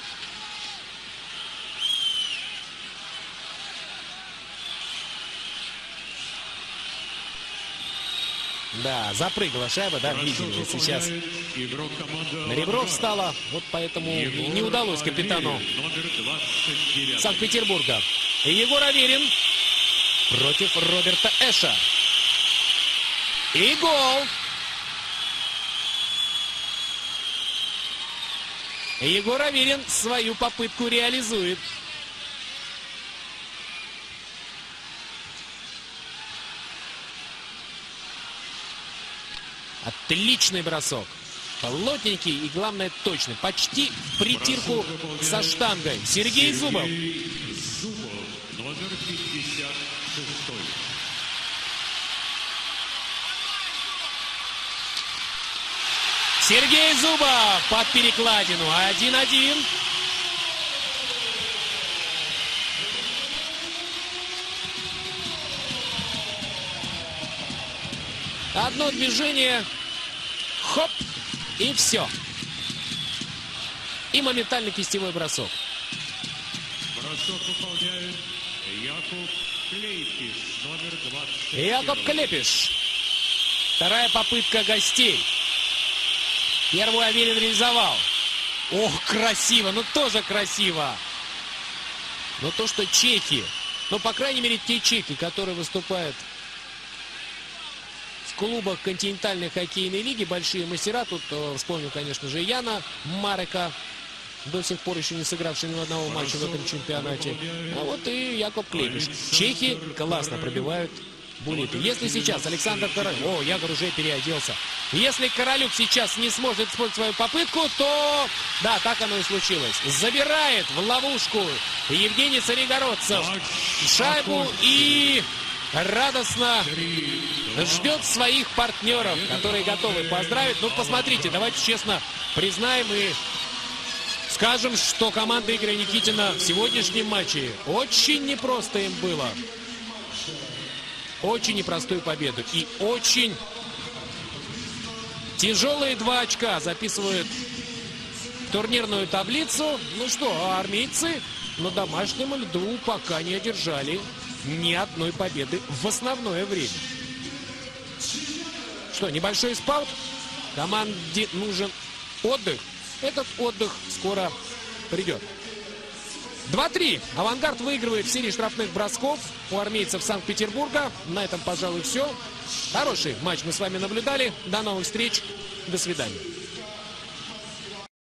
Да, запрыгала шайба, да, видели сейчас. На ребро встала, вот поэтому не удалось капитану Санкт-Петербурга. Егор Аверин против Роберта Эша. И гол! Егор Аверин свою попытку реализует. Отличный бросок. Плотненький и, главное, точный. Почти в притирку со штангой. Сергей Зубов. Зубов, номер пятьдесят шесть. Сергей Зубов под перекладину. один-один. Одно движение. Хоп. И все. И моментальный кистевой бросок. Бросок выполняет Якуб Клейпиш, номер двадцать. Якуб Клепиш. Вторая попытка гостей. Первую Аверин реализовал. Ох, красиво. Ну, тоже красиво. Но то, что чехи, ну, по крайней мере, те чехи, которые выступают в клубах континентальной хоккейной лиги, большие мастера, тут э, вспомню, конечно же, Яна Марека, до сих пор еще не сыгравший ни одного матча в этом чемпионате. А вот и Якуб Клепиш. Чехи классно пробивают булиты. Если сейчас Александр Королюк... О, Ягор уже переоделся. Если Королюк сейчас не сможет использовать свою попытку, то... Да, так оно и случилось. Забирает в ловушку Евгений Царегородцев шайбу и радостно ждет своих партнеров, которые готовы поздравить. Ну, посмотрите, давайте честно признаем и скажем, что команда Игоря Никитина в сегодняшнем матче очень непросто им было. Очень непростую победу. И очень тяжелые два очка записывают в турнирную таблицу. Ну что, а армейцы на домашнем льду пока не одержали ни одной победы в основное время. Что, небольшой спаут? Команде нужен отдых. Этот отдых скоро придет. два-три. Авангард выигрывает в серии штрафных бросков у армейцев Санкт-Петербурга. На этом, пожалуй, все. Хороший матч мы с вами наблюдали. До новых встреч. До свидания.